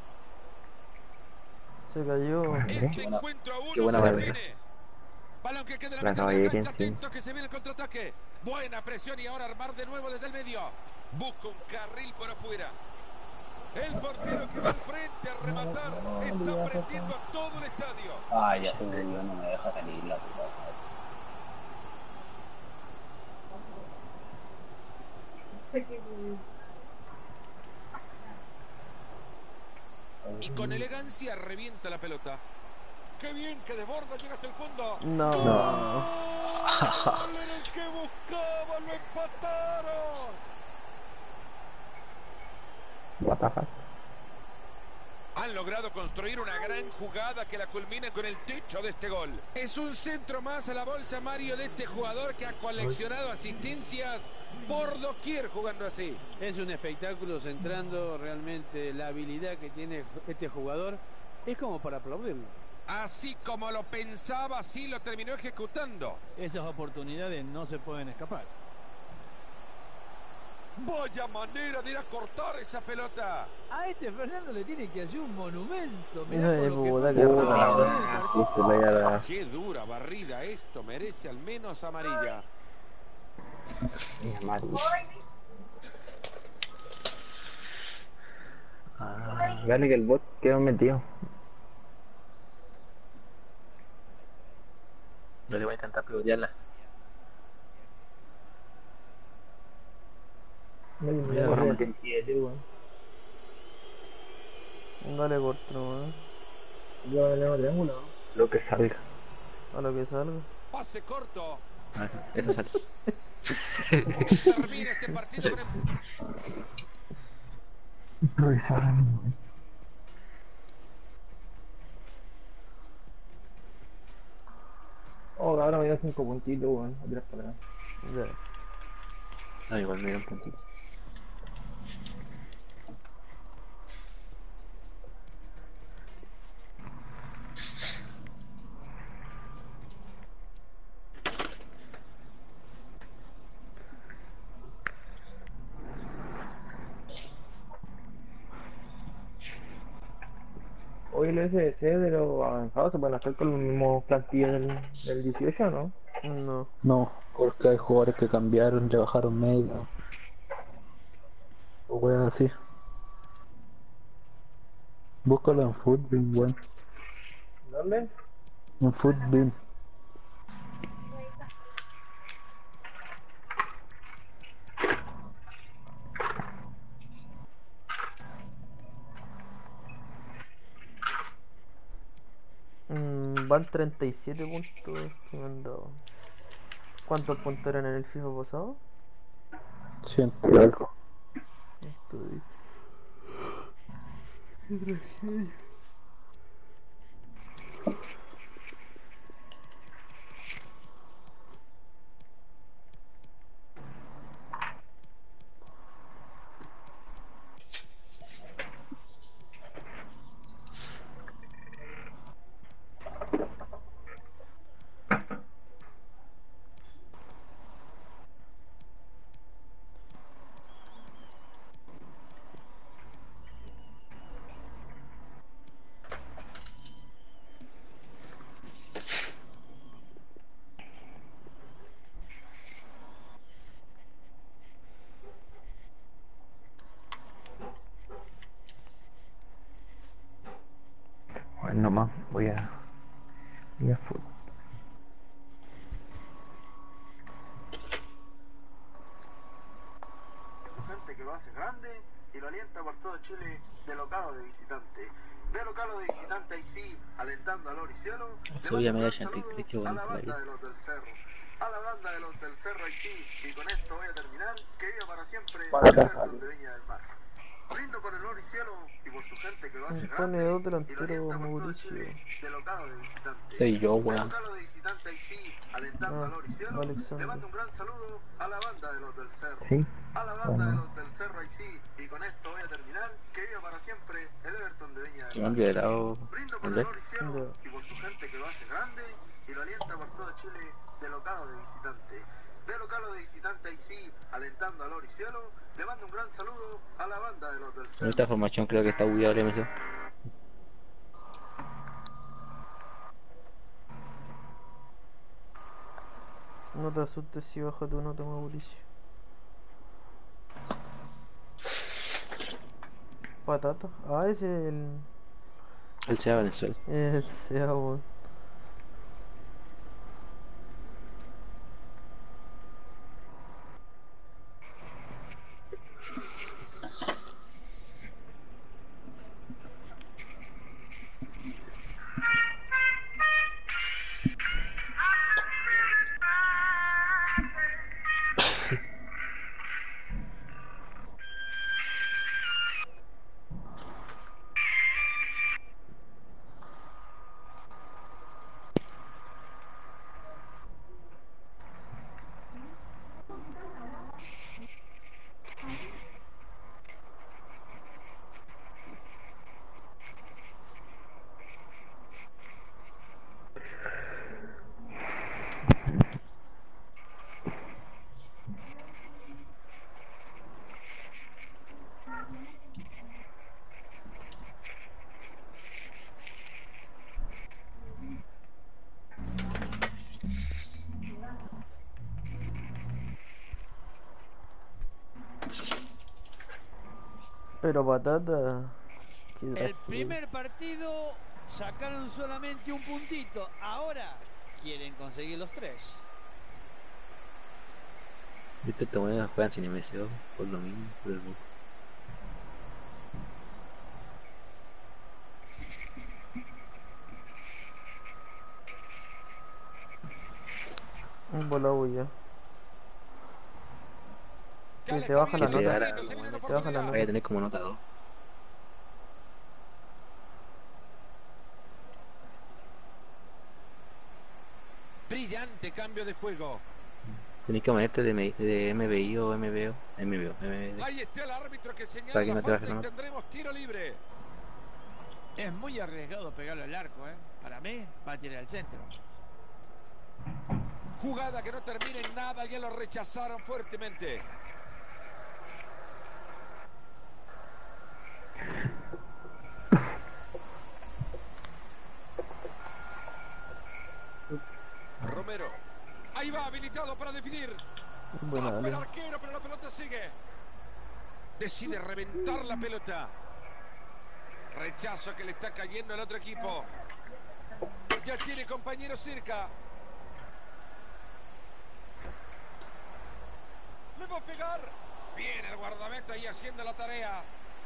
Se cayó. Este encuentro a uno Qué buena se barrera. define. Balón que queda en La la mitad de la caballería cancha, encima. atento que se viene el contraataque. Buena presión y ahora armar de nuevo desde el medio. Busca un carril por afuera. El portero que va al frente a rematar está prendiendo a todo el estadio. Ah, ya estoy yo, no me deja salir la puta. Y con elegancia revienta la pelota. ¡Qué bien que desborda! Llega hasta el fondo. No. ¡Gol! ¡Era el que buscaba! ¡Lo empataron! What the fuck? Han logrado construir una gran jugada que la culmina con el techo de este gol. Es un centro más a la bolsa, Mario, de este jugador que ha coleccionado asistencias por doquier jugando así. Es un espectáculo centrando realmente la habilidad que tiene este jugador. Es como para aplaudirlo. Así como lo pensaba, así lo terminó ejecutando. Esas oportunidades no se pueden escapar. Vaya manera de ir a cortar esa pelota. A este Fernando le tiene que hacer un monumento. Ay, Mirá por lo que puta, fue qué capaz de raro. perder el partido. Justo le voy a dar. Qué dura barrida esto. Merece al menos amarilla. Es amarilla. Ah, dale que el bot quedó metido. No le voy a intentar pivotearla. Bueno, me tiene siete, weón. Dale corto, ¿no? Yo le hago triángulo. Lo que salga. A lo que salga. Pase corto. Ah, eso sale. Termina este partido con el... Oh, ahora me dio cinco puntitos, weón. A tirar para atrás. Ya. Ah, igual me dio un puntito. Hoy el S D C de los avanzados se pueden hacer con los mismos plantillas del, del dieciocho, ¿no? No. No, porque hay jugadores que cambiaron, le bajaron medio. O weas así. Búscalo en Footbeam, weón. ¿Dónde? En Footbeam. Mm, van treinta y siete puntos que me han dado. ¿Cuántos puntos eran en el FIFA pasado? Ciento y algo. Estoy... nomás, voy a... voy a fútbol. Su gente que lo hace grande y lo alienta por todo Chile de local o de visitante. De local o de visitante, ahí sí, alentando a Lor y Cielo. Soy a media saludo a la banda de los del Cerro. A la banda de los del Cerro, ahí sí. Y con esto voy a terminar. Que viva para siempre el Everton de Viña del Mar. Brindo por el Lor y Cielo y por su gente que lo hace grande. Pone dos Y lo delanteros alienta por todo Mauricio. Chile de local o de visitante. Soy yo, De weón. local o de visitante, ahí sí, alentando Ah, a Lor y Cielo. Alexander. Le mando un gran saludo a la banda de los del Cerro. Sí. A la banda de los del Cerro, ahí sí. Y con esto voy a terminar. Que viva para siempre el Everton de Viña del Me Mar. han liderado. Brindo por el Lor y Cielo y por su gente que lo hace grande y lo alienta por todo Chile de local o de visitante. De local o de visitante, ahí sí, alentando a Lor y Cielo. Le mando un gran saludo a la banda de los del En Cerro. esta formación creo que está bugueado el M C. No te asustes si baja tu nota, Mauricio. Patata. Ah, ese es el... El C A Venezuela. El sea, weón. Pero patata. qué El drástico. primer partido sacaron solamente un puntito. Ahora quieren conseguir los tres. Viste, esta moneda juegan sin M C O por lo mismo, por el buco. Un volado ya. Sí, te baja la Si te nota. da la- Te baja la Vaya a nota. tener como nota dos. Brillante cambio de juego. Tenés que ponerte de, M- de M B I o M B O. M B O, M B D. Ahí está el árbitro que señala Para que la no te baje falta la y nota. tendremos tiro libre. Es muy arriesgado pegarlo al arco, ¿eh? Para mí, va a tirar al centro. Jugada que no termina en nada, ya lo rechazaron fuertemente. Romero. Ahí va, habilitado para definir. Buena, Tapa el dale. arquero, pero la pelota sigue. Decide reventar la pelota. Rechazo que le está cayendo al otro equipo. Ya tiene compañero cerca. Le va a pegar. Viene el guardameta ahí haciendo la tarea.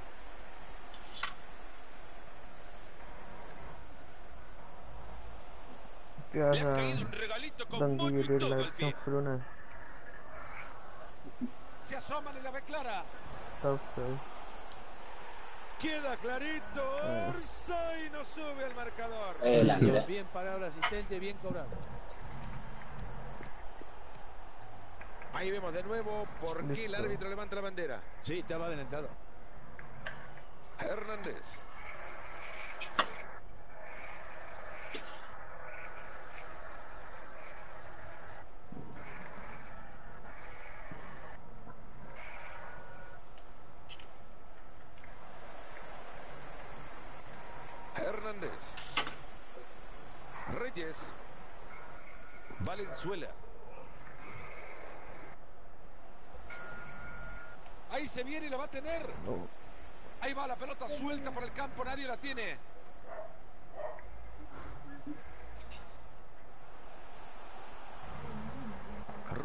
Que Le ha haga caído un regalito con Don muy Guillermo todo la el versión pie. fruna. Se asoman y la ve clara. Está offside. Queda clarito. Ah. Orsay no sube al marcador. Eh, la mira. Bien parado el asistente, bien cobrado. Ahí vemos de nuevo por qué el Listo. árbitro levanta la bandera. Sí, estaba adelantado. Hernández. Hernández. Reyes. Valenzuela. Ahí se viene y lo va a tener. Ahí va la pelota suelta por el campo, nadie la tiene.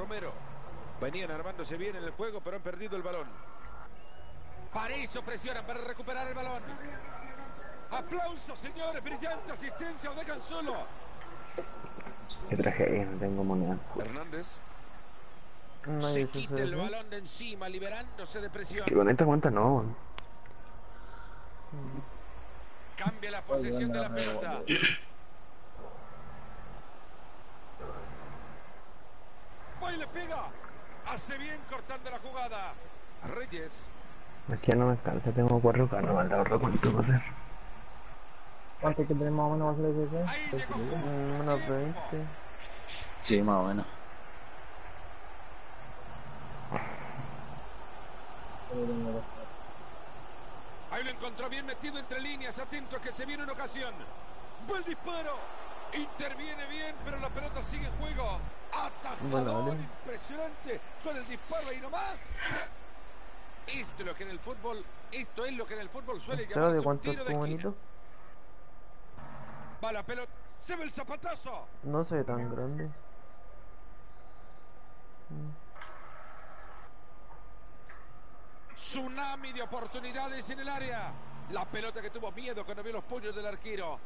Romero. Venían armándose bien en el juego, pero han perdido el balón. Parejo presionan para recuperar el balón. Aplausos, señores. Brillante asistencia. Lo dejan solo. Qué tragedia, no tengo moneda. Hernández. No, se quita el balón de encima, liberándose de presión. Que con esta cuenta no, man. Cambia la posesión de la pelota. Va y le pega. Hace bien cortando la jugada. Reyes. Es que ya no me alcanza, tengo cuatro K, no me da otro cuánto va a ser. ¿Cuánto que tenemos más o menos va a ser ese? Ahí llegó. Mm, unos veinte. Sí, más o menos. Ahí lo encontró bien metido entre líneas, atento a que se viene una ocasión. Buen disparo. Interviene bien, pero la pelota sigue en juego. Atajador, bueno, vale. impresionante con el disparo ahí nomás. Esto es lo que en el fútbol, esto es lo que en el fútbol suele ¿Sabes llamarse de un cuánto tiro es de tu esquina. bonito? Va la pelota, se ve el zapatazo. No se ve tan grande. Mm. Tsunami de oportunidades en el área. La pelota que tuvo miedo cuando vio los puños del arquero.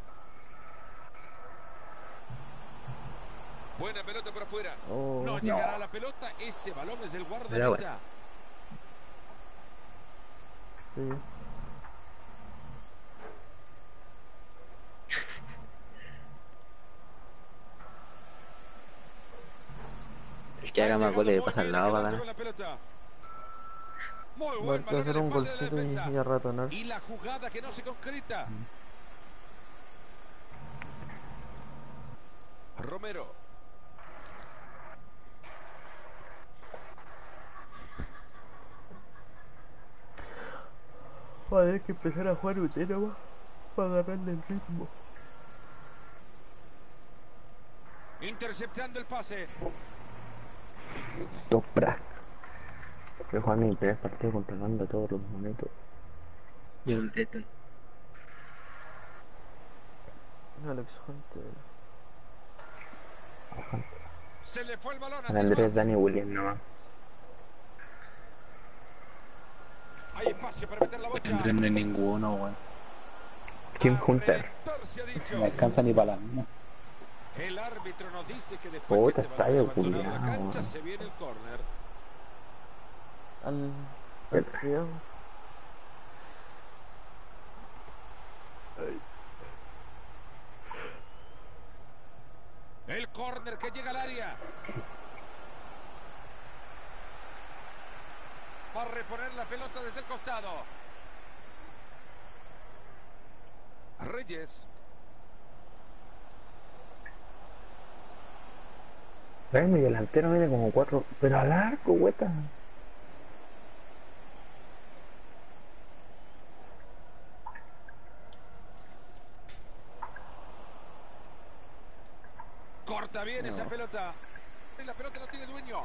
Buena pelota por afuera. Oh, no llegará a la pelota. Ese balón es del guardameta. Bueno. sí. El que haga más goles de pasar al lado para ganar. Muy Va buen a balón hacer en un espalda de golcito y, defensa. y a ratonar. Y la jugada que no se concreta. Romero. Va a tener que empezar a jugar usted nomás para agarrarle el ritmo. Interceptando el pase. Topra. Voy a jugar mi primer partido controlando todos los momentos. Y un teto. Alex Hunter. Se le fue el balón El hacia Andrés atrás. Dani Williams nomás. Hay espacio para meter la bocha. Andrés no hay ninguno, weón. Kim Hunter. Se ha dicho. No alcanza ni para la mina. El árbitro nos dice que después Puta, que este está balón ahí abandonó la culiao, cancha weón. se viene el córner. Al... al feo. El córner que llega al área. Va a reponer la pelota desde el costado. Reyes. Ve, mi delantero viene como cuatro. Pero al arco, hueta. Corta bien No. esa pelota. Y la pelota no tiene dueño.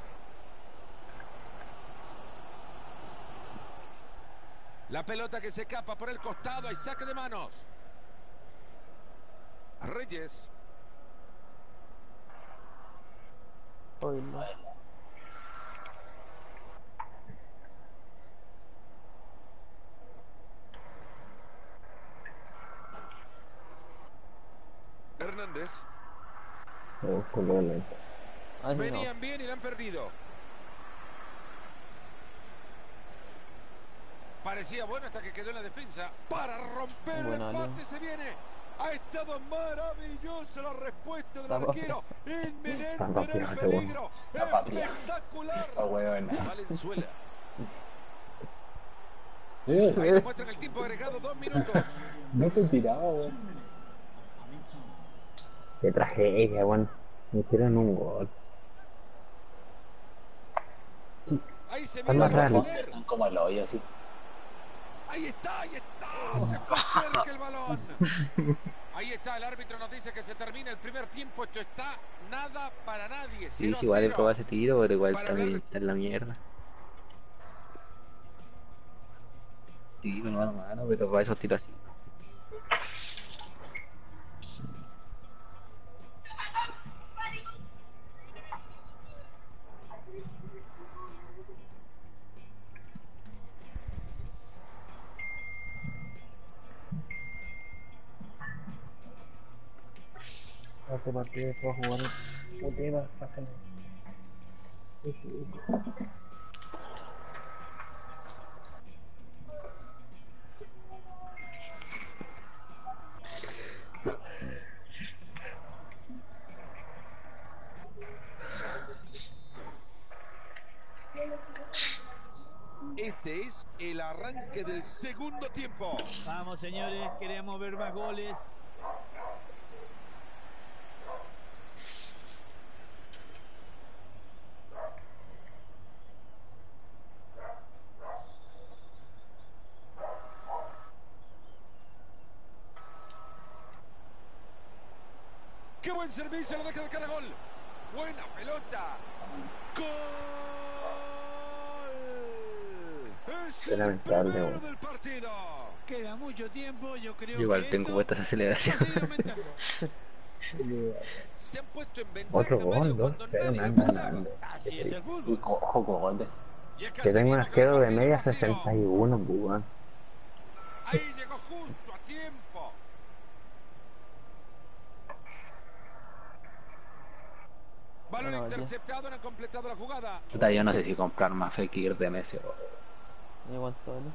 La pelota que se escapa por el costado. Hay saque de manos. Reyes. Hoy no. Hernández. Oh, colores. Ay, no. Venían bien y la han perdido. Parecía bueno hasta que quedó en la defensa. Para romper el Buena, empate Leo. se viene. Ha estado maravillosa la respuesta del Está arquero. Inminente Está en el rápido, este peligro. Está rápido. Espectacular. Ah, weón. Valenzuela. Eh, Ahí demuestran el tiempo agregado, dos minutos. no te tiraba, weón. Qué tragedia, weón. Me hicieron un gol. Ahí se Está viene más a raro. poner. Están como el hoyo, así. Ahí está, ahí está. Se fue cerca el balón. Ahí está, el árbitro nos dice que se termina el primer tiempo. Esto está nada para nadie. Sí, cero sí, igual de cero. probar ese tiro, pero igual Para está, hablar- está en la mierda. Sí, con mano a mano, pero para esos tiros así. este partido fue a jugar Putina, pájame. Este es el arranque del segundo tiempo. Vamos, señores, queremos ver más goles. ¡Qué buen servicio! Lo deja de cara a gol. Buena pelota. ¡Gol! Es es lamentable, el del partido. Queda mucho tiempo, yo creo Igual que tengo vueltas de aceleración. Se han puesto en ventaja. Otro gol, dos cero, me han ganado. Así es el fútbol. Ojo con gol de... Que tengo un arquero de media sesenta y uno, pues. Ahí llegó justo a tiempo. Balón Bueno, interceptado, no han completado la jugada. Puta, yo no sé si comprar más Fekir de Messi o ¿Y cuánto vale?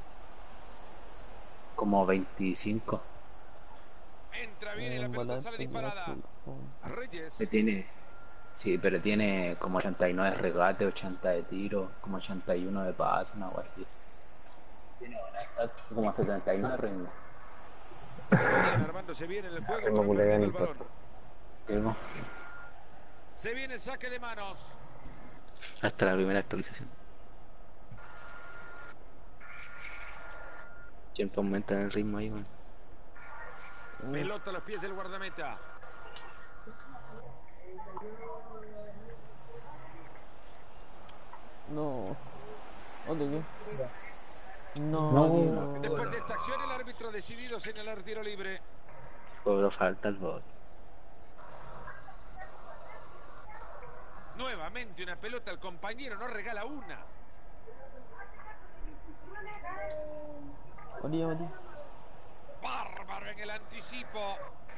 como veinticinco. Entra bien y Eh, la un pelota volante sale y disparada. azul. Reyes. Que tiene, sí, pero tiene como ochenta y nueve de regate, ochenta de tiro, como ochenta y uno de pase, una algo así. Tiene buena stat, como setenta y nueve de ritmo. Bien, armándose bien en el juego. Tengo pero culé perdiendo en el el balón. Tengo Se viene el saque de manos. hasta la primera actualización. Siempre aumenta el ritmo ahí, man. Pelota a los pies del guardameta. No. ¿Dónde qué? No, No. aquí no. Después de esta acción, el árbitro ha decidido señalar tiro libre. Solo falta el bot. Nuevamente una pelota, el compañero no regala una. Olía, olía. Bárbaro en el anticipo.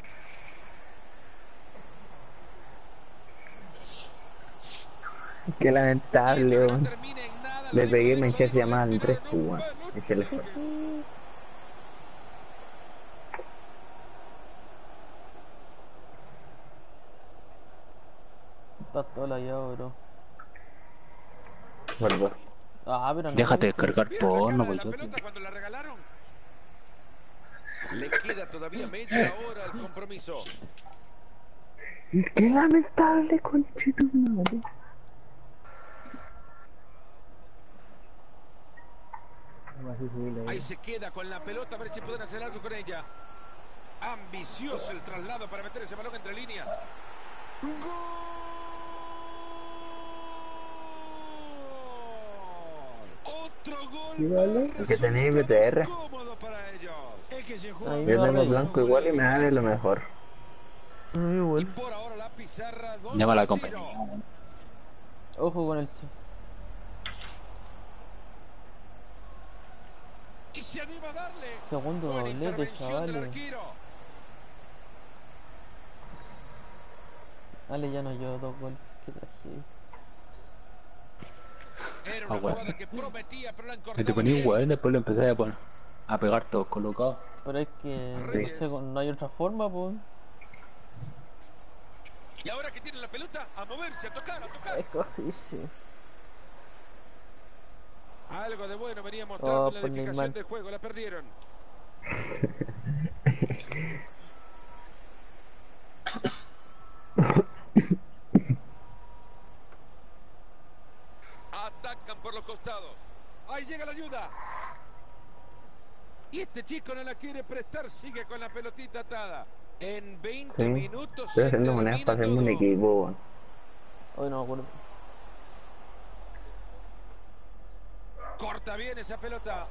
Qué lamentable, No weón. termina en nada. Le lo pegué digo, me lo eché digo, a llamar lo en tres, digo, pues, weón. Y se le fue. Está todo layado, bro. Bueno, Ah, pero no. Déjate descargar ¿Vieron la porno, cara de pues la yo. pelota cuando la regalaron? Le queda todavía media hora al compromiso. qué lamentable, conchito madre. Ahí se queda con la pelota, a ver si pueden hacer algo con ella. Ambicioso el traslado para meter ese balón entre líneas. ¡Gol! Otro gol. Que tenéis B T R. Cómodo para ellos. Es que se juega. Ahí Yo va tengo Reyes. blanco igual y me da de lo mejor. Ay, Y bueno. por ahora la pizarra dos Llama a la a cero. compañía. Ojo con el. Y se anima a darle. Segundo Buena doblete, intervención del chavales. arquero. Ale ya no llevo dos goles. Qué tragedia. Era Ah, una bueno. jugada que prometía, pero la han Que te cortado ponía bien. igual, después lo empecé a poner. A pegar todos colocados. Pero es que Reyes. no sé, no hay otra forma, pues. Y ahora que tienen la pelota, a moverse, a tocar, a tocar. Es cojísimo. Algo de bueno venía mostrando Oh, en la pues, edificación Neymar. del juego, la perdieron. Atacan por los costados. Ahí llega la ayuda. Y este chico no la quiere prestar, sigue con la pelotita atada. En veinte Sí. minutos Estoy se haciendo monedas termina para hacerme un todo. equipo, weón. Hoy no me acuerdo. Corta bien esa pelota.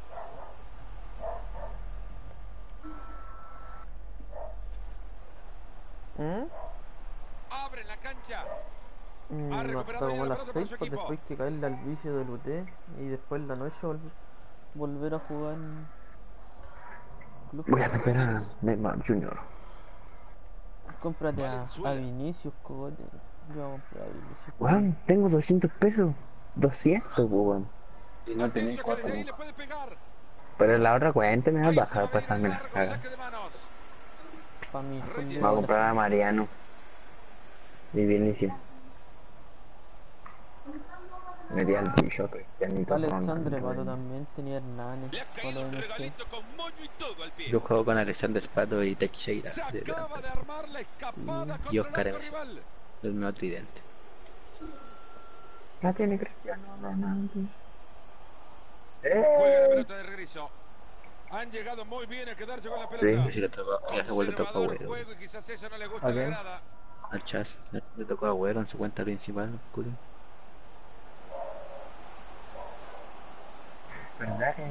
¿Mm? Abre la cancha. Mm, Ha hasta recuperado bien como la las pelota por seis, su pues equipo. después que caerle al vicio del U T y después la noche vol- volver a jugar en club. Voy a meter a Neymar Junior Cómprate a, a Vinicius, cogote. Yo voy a comprar a Vinicius. Weón, tengo doscientos pesos. doscientos, weón. Y no tenéis cuatro. Pero la otra cuenta me va a bajar a pasarme las cagas. Pa' mí, Me voy a comprar a Mariano. Y Vinicius. Me di al bicho, Cristianito Alexandre Pato también tenía Hernández. Pato N C. Yo juego con Alexander Pato y Teixeira de y, y Oscar Emerson del nuevo tridente. La tiene Cristiano Ronaldo. Juega la pelota de regreso. Han llegado muy bien a quedarse con la pelota. Sí, sí le tocó, ya se vuelve tocó a Agüero. Y quizás eso no le gusta la grada. Al Chas, le, le tocó a Agüero en su cuenta principal, culo. ¿Verdad que...?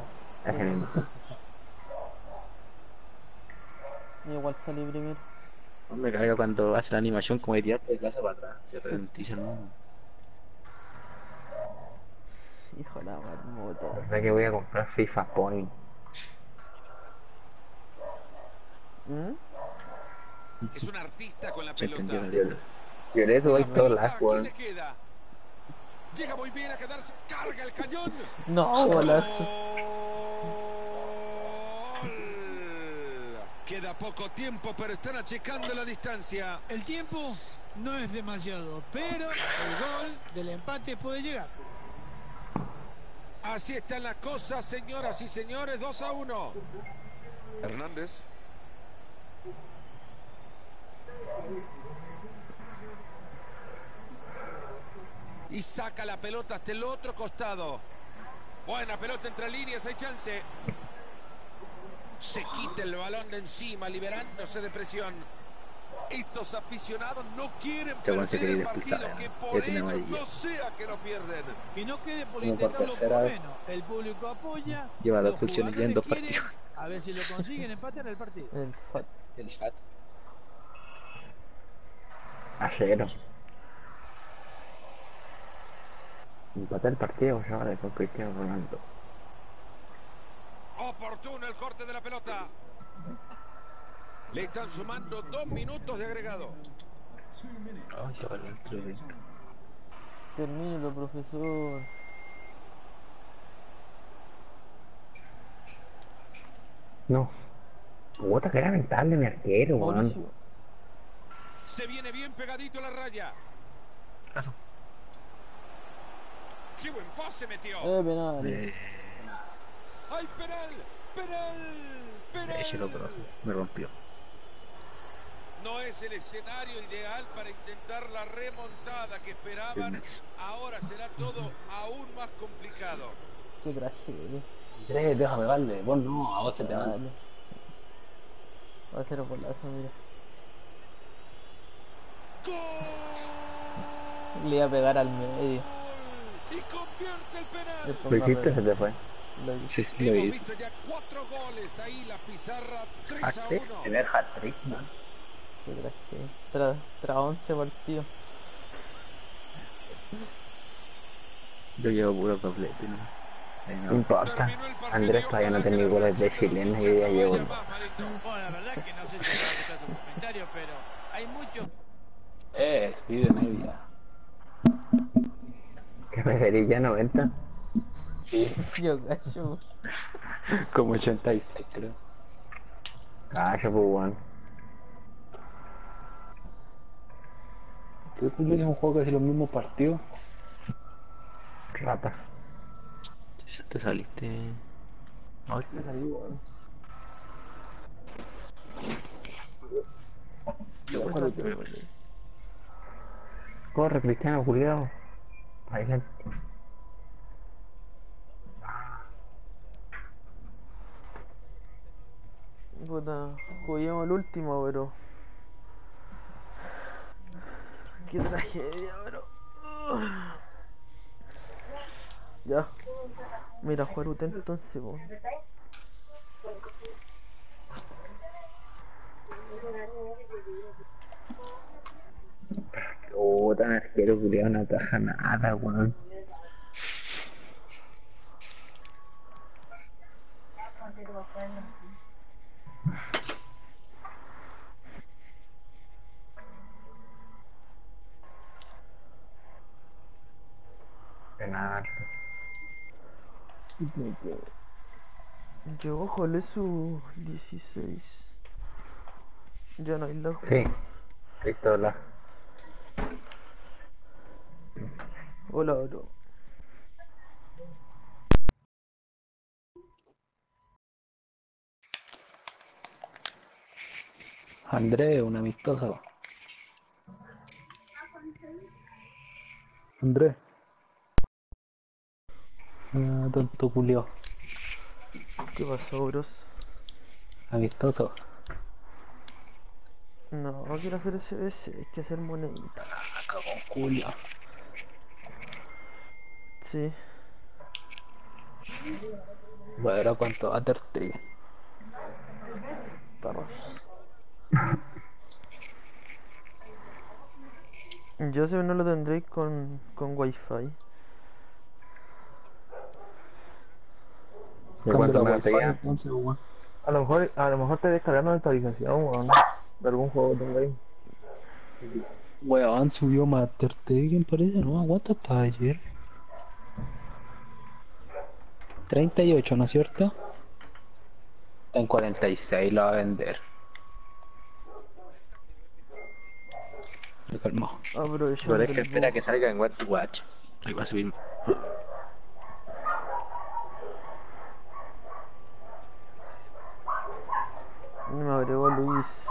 Igual salí primero. Me caga cuando hace la animación como de tirarte de casa para atrás. Se ralentiza el mundo. Hijo de la marmota. ¿Verdad que voy a comprar FIFA Point? ¿Mm? Es un artista con la Se pelota. entendió la Yo le doy todas las weón. Llega muy bien a quedarse. Carga el cañón. No, golazo. Queda poco tiempo, pero están achicando la distancia. El tiempo no es demasiado, pero el gol del empate puede llegar. Así están las cosas, señoras y señores, dos a uno. Hernández. Y saca la pelota hasta el otro costado. Buena pelota entre líneas, hay chance. Se quita el balón de encima, liberándose de presión. Estos aficionados no quieren perder el partido, que por ellos no sea que lo pierden. Que no quede por Como por intentarlo por tercera vez. menos. El público apoya. Lleva dos los funciones ya en dos jugadores partidos. quieren, a ver si lo consiguen empatar el partido. El fat. El F A T. A cero. Empatar el partido ya ahora con Cristiano Ronaldo. Oportuno el corte de la pelota. Le están sumando dos minutos de agregado. Ay, se va el otro. Termínalo, profesor. No. Puta que lamentable mi arquero, weón. Mauricio. Se viene bien pegadito a la raya. Caso. ¡Qué buen pase metió! Eh, penal. Eh, ¡Ay, penal! ¡Penal! ¡Penal! Déjelo, pero me rompió. No es el escenario ideal para intentar la remontada que esperaban. Ahora será todo aún más complicado. Qué tragedia. Andrés, déjame darle. Vos no, a vos se te va. Dale. Va a ser un golazo, mira. Le iba a pegar al medio. Y convierte el penal. Después ¿Lo va a hiciste? pegar. Se te fue. Lo hice. Sí, lo Hemos hice. visto ya cuatro goles ahí, la pizarra tres a Hat-trick. uno. Primer hat-trick, ¿no? Qué tragedia. Tras, tras once partidos. Yo llevo puro doblete, ¿no? Ahí No no. importa. Andrés todavía no tenía goles de chilena y ya llevo. Bueno, la verdad que no sé si me gusta tu comentario, pero hay muchos. Eh, pide media. ¿Qué preferís ya noventa? Sí. Yo cacho. Como ochenta y seis, creo. Cacho, pues, weón. ¿Qué tú tienes un juego que hace los mismos partidos? Rata. Ya te saliste. Ay, Me salí, weón. qué bueno que me volví. Corre, Cristiano, culiado. Adelante. Puta, juguemos el último, pero. Qué tragedia, pero. Ya. Mira, jugar U T entonces, po. Oh, tan arquero, culiado, no ataja nada, weón. Penal. Llegó Jolesu dieciséis. Ya no hay lag. Sí, pistola. Hola, bro. Andrés, un amistoso. Andrés. Ah, tonto culio. ¿Qué pasó, bros? Amistoso. No, quiero hacer ese B C, hay que hacer monedita. Ah, cagón culio. Sí. Bueno, ahora cuánto va a terte. Tarros. Yo sé que no lo tendréis con, con wifi. ¿De Cambia cuánto la me va a wifi pegar? entonces, weón. A lo mejor, a lo mejor te descargaron una actualización, weón. De algún juego que tengáis. Weón, subió Master Tekken, parece, ¿no? Aguanta hasta ayer. treinta y ocho, ¿no es cierto? Está en cuarenta y seis, lo va a vender. Me calmó. Aprovechando Pero es que el espera bug. que salga en Watch Watch. Ahí va a subir. Me agregó Luis.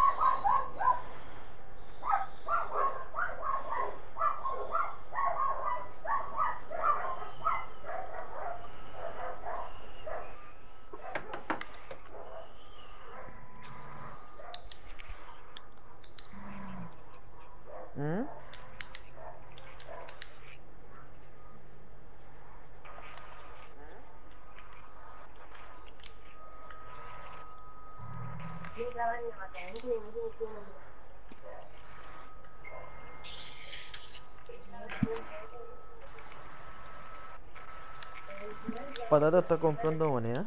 ¿Mm? Patata está comprando moneda.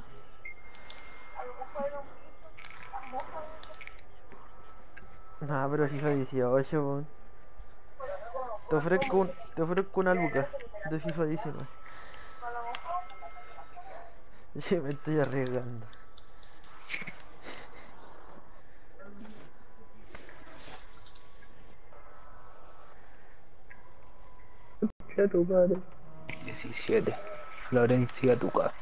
Nah, pero FIFA dieciocho, weón. Te ofrezco un, te ofrezco una luca de FIFA diecinueve. Yo me estoy arriesgando. ¿Qué tu padre? diecisiete. Florencia, tu casa.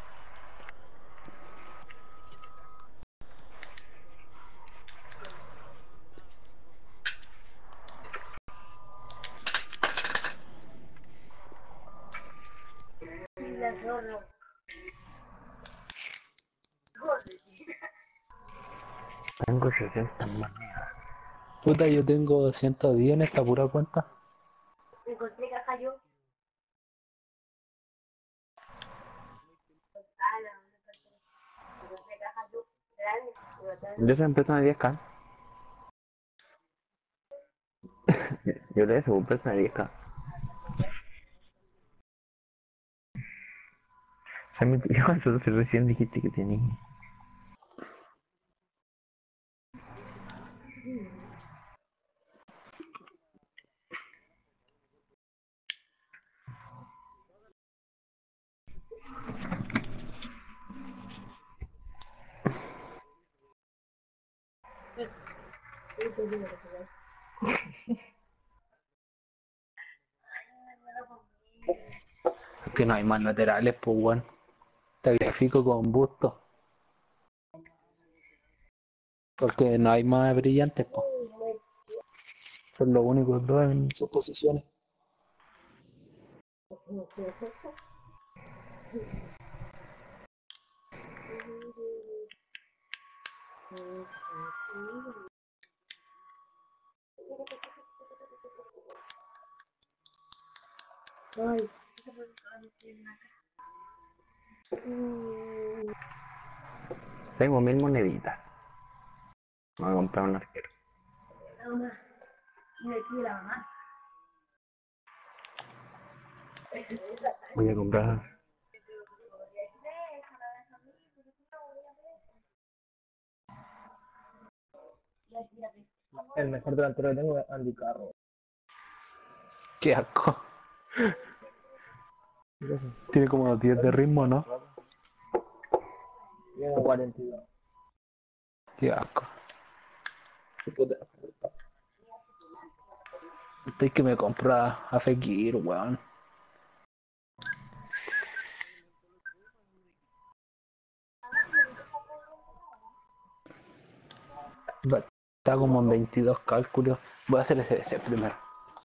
Tengo sesenta monedas. Puta, yo tengo ciento diez en esta pura cuenta. Encontré caja yo. Encontré caja yo. Grande. Yo siempre estoy en diez K. Yo le subo precio en diez K. Se me pidió eso si recién dijiste que tenía. Que no hay más laterales, pues weón. Te grafico con busto. Porque no hay más brillantes, pues. Son los únicos dos en sus posiciones. Ay. Tengo mil moneditas. Voy a comprar un arquero. Voy a comprar. El mejor delantero que tengo es Andy Carro. Qué asco. Tiene como diez de ritmo, ¿no? Tiene cuarenta y dos. Qué asco. Estoy que me compro a, a Fekir, weón. Va- Está como en veintidós cálculos. Voy a hacer ese, ese primero.